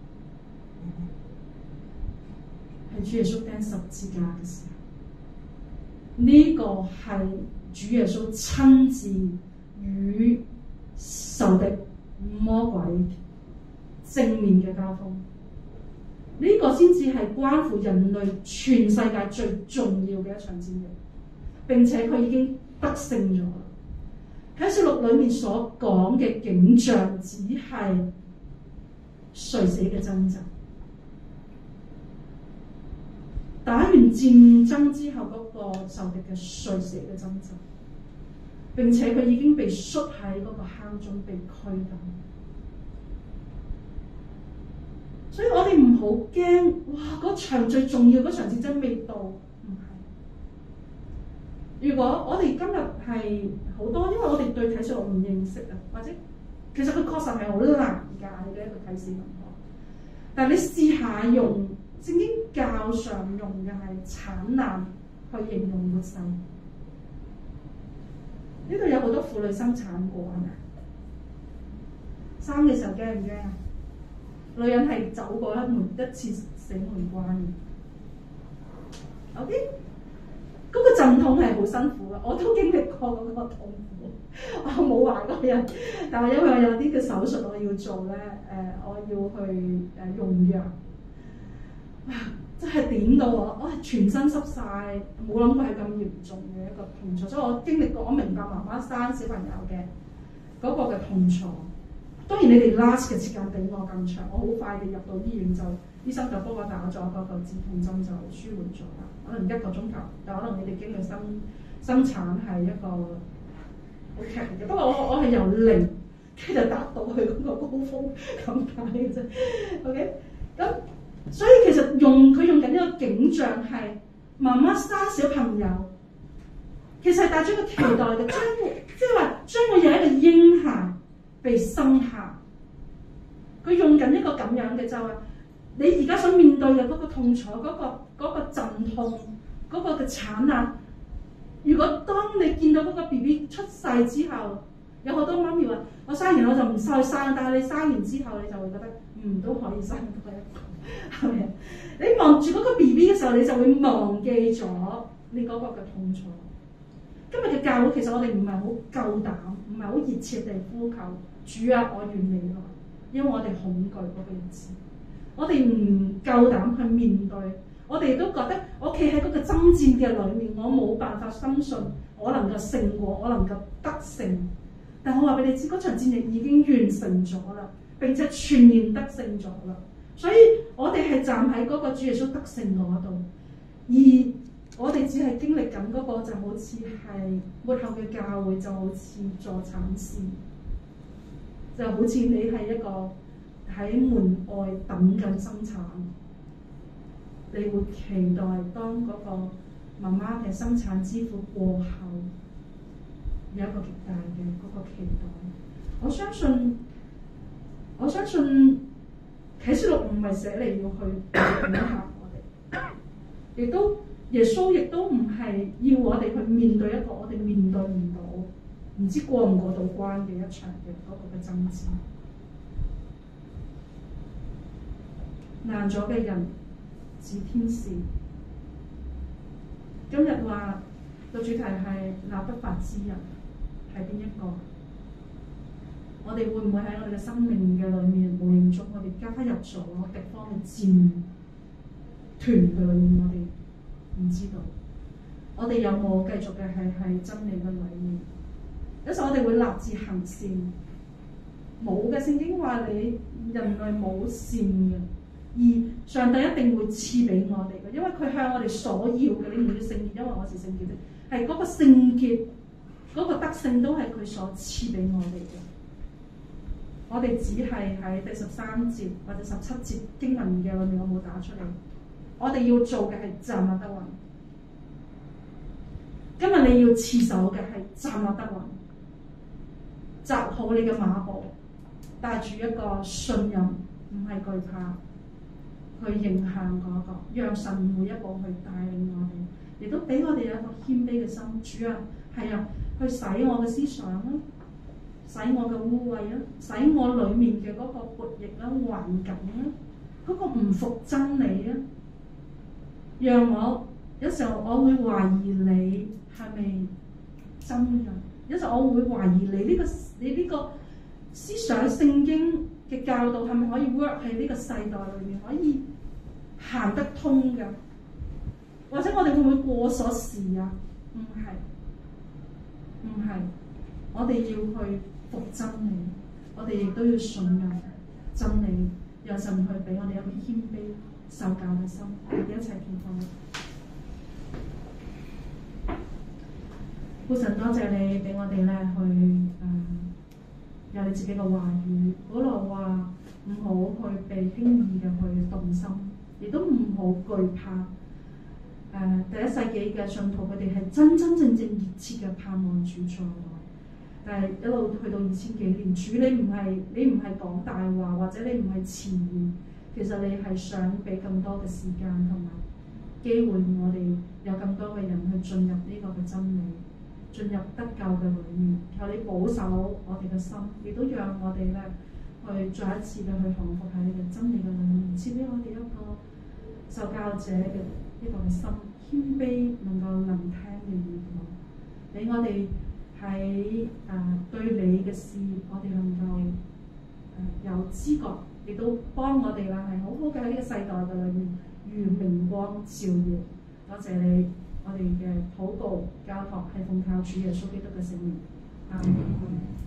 係主耶穌釘十字架嘅時候。呢個係主耶穌親自與仇敵魔鬼正面嘅交鋒，呢個先至係關乎人類全世界最重要嘅一場戰役，並且佢已經得勝咗啦。啟示錄裏面所講嘅景象只係垂死嘅掙扎。打完戰爭之後，嗰個仇敵嘅垂死嘅掙扎，並且佢已經被摔喺嗰個坑中被驅趕。所以我哋唔好驚，哇！嗰場最重要嗰場戰爭未到，唔係。如果我哋今日係好多，因為我哋對啟示錄唔認識啊，或者其實佢確實係好難解嘅一個啟示文學。但係你試下用聖經較常用嘅係產難去形容末世。呢度有好多婦女生產過，係咪？生嘅時候驚唔驚啊？女人係走過一次死門關嘅。OK， 嗰個陣痛係好辛苦嘅，我都經歷過嗰個痛苦。我冇懷過孕，但係因為我有啲嘅手術我要做咧，我要去用藥。真係點到我全身濕晒，冇諗過係咁嚴重嘅一個痛楚，所以我經歷過，我明白媽媽生小朋友嘅嗰個嘅痛楚。當然你哋 last 嘅時間比我更長，我好快地入到醫院就醫生就幫我打咗嗰個止痛針就舒緩咗啦，可能1個鐘頭，但可能你哋經歷生產係一個好劇烈嘅。不過我係由0跟住就達到去嗰個高峰咁解嘅啫。OK， 咁。所以其實佢用緊呢個景象係媽媽生小朋友，其實係帶咗個期待嘅，即係話將會有一個嬰孩被生下。佢用緊一個咁樣嘅就係你而家所面對嘅嗰個痛楚、嗰個陣痛、嗰個嘅產難。如果當你見到嗰個 BB 出世之後，有好多媽咪話：我生完我就唔再生，但係你生完之後你就會覺得都可以生多一個。係咪？你望住嗰個 BB 嘅時候，你就會忘記咗你嗰個嘅痛楚。今日嘅教會其實我哋唔係好夠膽，唔係好熱切地呼求主啊，我願你來，因為我哋恐懼嗰個日子，我哋唔夠膽去面對，我哋都覺得我企喺嗰個爭戰嘅裏面，我冇辦法深信我能夠勝過，我能夠得勝。但我話俾你知，嗰場戰役已經完成咗啦，並且全然得勝咗啦。所以我哋係站喺嗰個主耶穌得勝嗰度，而我哋只係經歷緊嗰個就好似係末後嘅教會，就好似助產士，就好似你係一個喺門外等緊生產，你會期待當嗰個媽媽嘅生產之苦過後，有一個極大嘅嗰個期待。我相信。啟示錄唔係寫嚟要去影響我哋，亦都耶穌亦都唔係要我哋去面對一個我哋面對唔到、唔知過唔過到關嘅一場嘅嗰個嘅爭戰。難咗嘅人指天使。今日話個主題係那不法之人係邊一個？我哋會唔會喺我哋嘅生命嘅裏面無形中，我哋加入咗敵方嘅戰團嘅裏面？我哋唔知道，我哋有冇繼續嘅係真理嘅裏面？有時候我哋會立志行善，冇嘅。聖經話你人類冇善嘅，而上帝一定會賜俾我哋嘅，因為佢向我哋所要嘅，你唔要聖潔，因為我是聖潔的，係嗰個聖潔嗰個德性都係佢所賜俾我哋嘅。我哋只係喺第13節或者17節經文嘅裏面，我冇打出嚟。我哋要做嘅係站立得穩。今日你要持守嘅係站立得穩。 紮好你嘅馬步，帶住一個信任，唔係懼怕，去迎向嗰個，讓神每一步去帶領我哋，亦都俾我哋有一個謙卑嘅心。主啊，係啊，去洗我嘅思想啦，洗我嘅污穢啦，洗我裡面嘅嗰個悖逆啦、環境啦，嗰個唔服真理啊，讓我有時候我會懷疑你係咪真㗎？有時候我會懷疑你呢個思想聖經嘅教導係咪可以 work 喺呢個世代裏面可以行得通㗎？或者我哋會唔會過咗時啊？唔係，我哋要去服真理，我哋亦都要信任真理，讓神去俾我哋一個謙卑受教嘅心。我哋一齊祈禱。父神，多謝你俾我哋咧去有你自己嘅話語。保羅話唔好去被輕易嘅去動心，亦都唔好懼怕。第一世紀嘅信徒，佢哋係真真正正熱切嘅盼望主再來。但係一路去到2000幾年，主你唔係講大話，或者你唔係遲疑，其實你係想俾更多嘅時間同埋機會，我哋有更多嘅人去進入呢個嘅真理，進入得救嘅裏面。求你保守我哋嘅心，亦都讓我哋咧去再一次嘅去降服喺你嘅真理嘅裏面，賜俾我哋一個受教者嘅一個嘅心，謙卑能夠聆聽嘅耳朵，俾我哋喺對你嘅事，我哋能夠有知覺，亦都幫我哋啦，係好好嘅喺呢個世代嘅裏面如明光照耀。多謝你，我哋嘅禱告交託係奉靠主耶穌基督嘅聖名。阿門。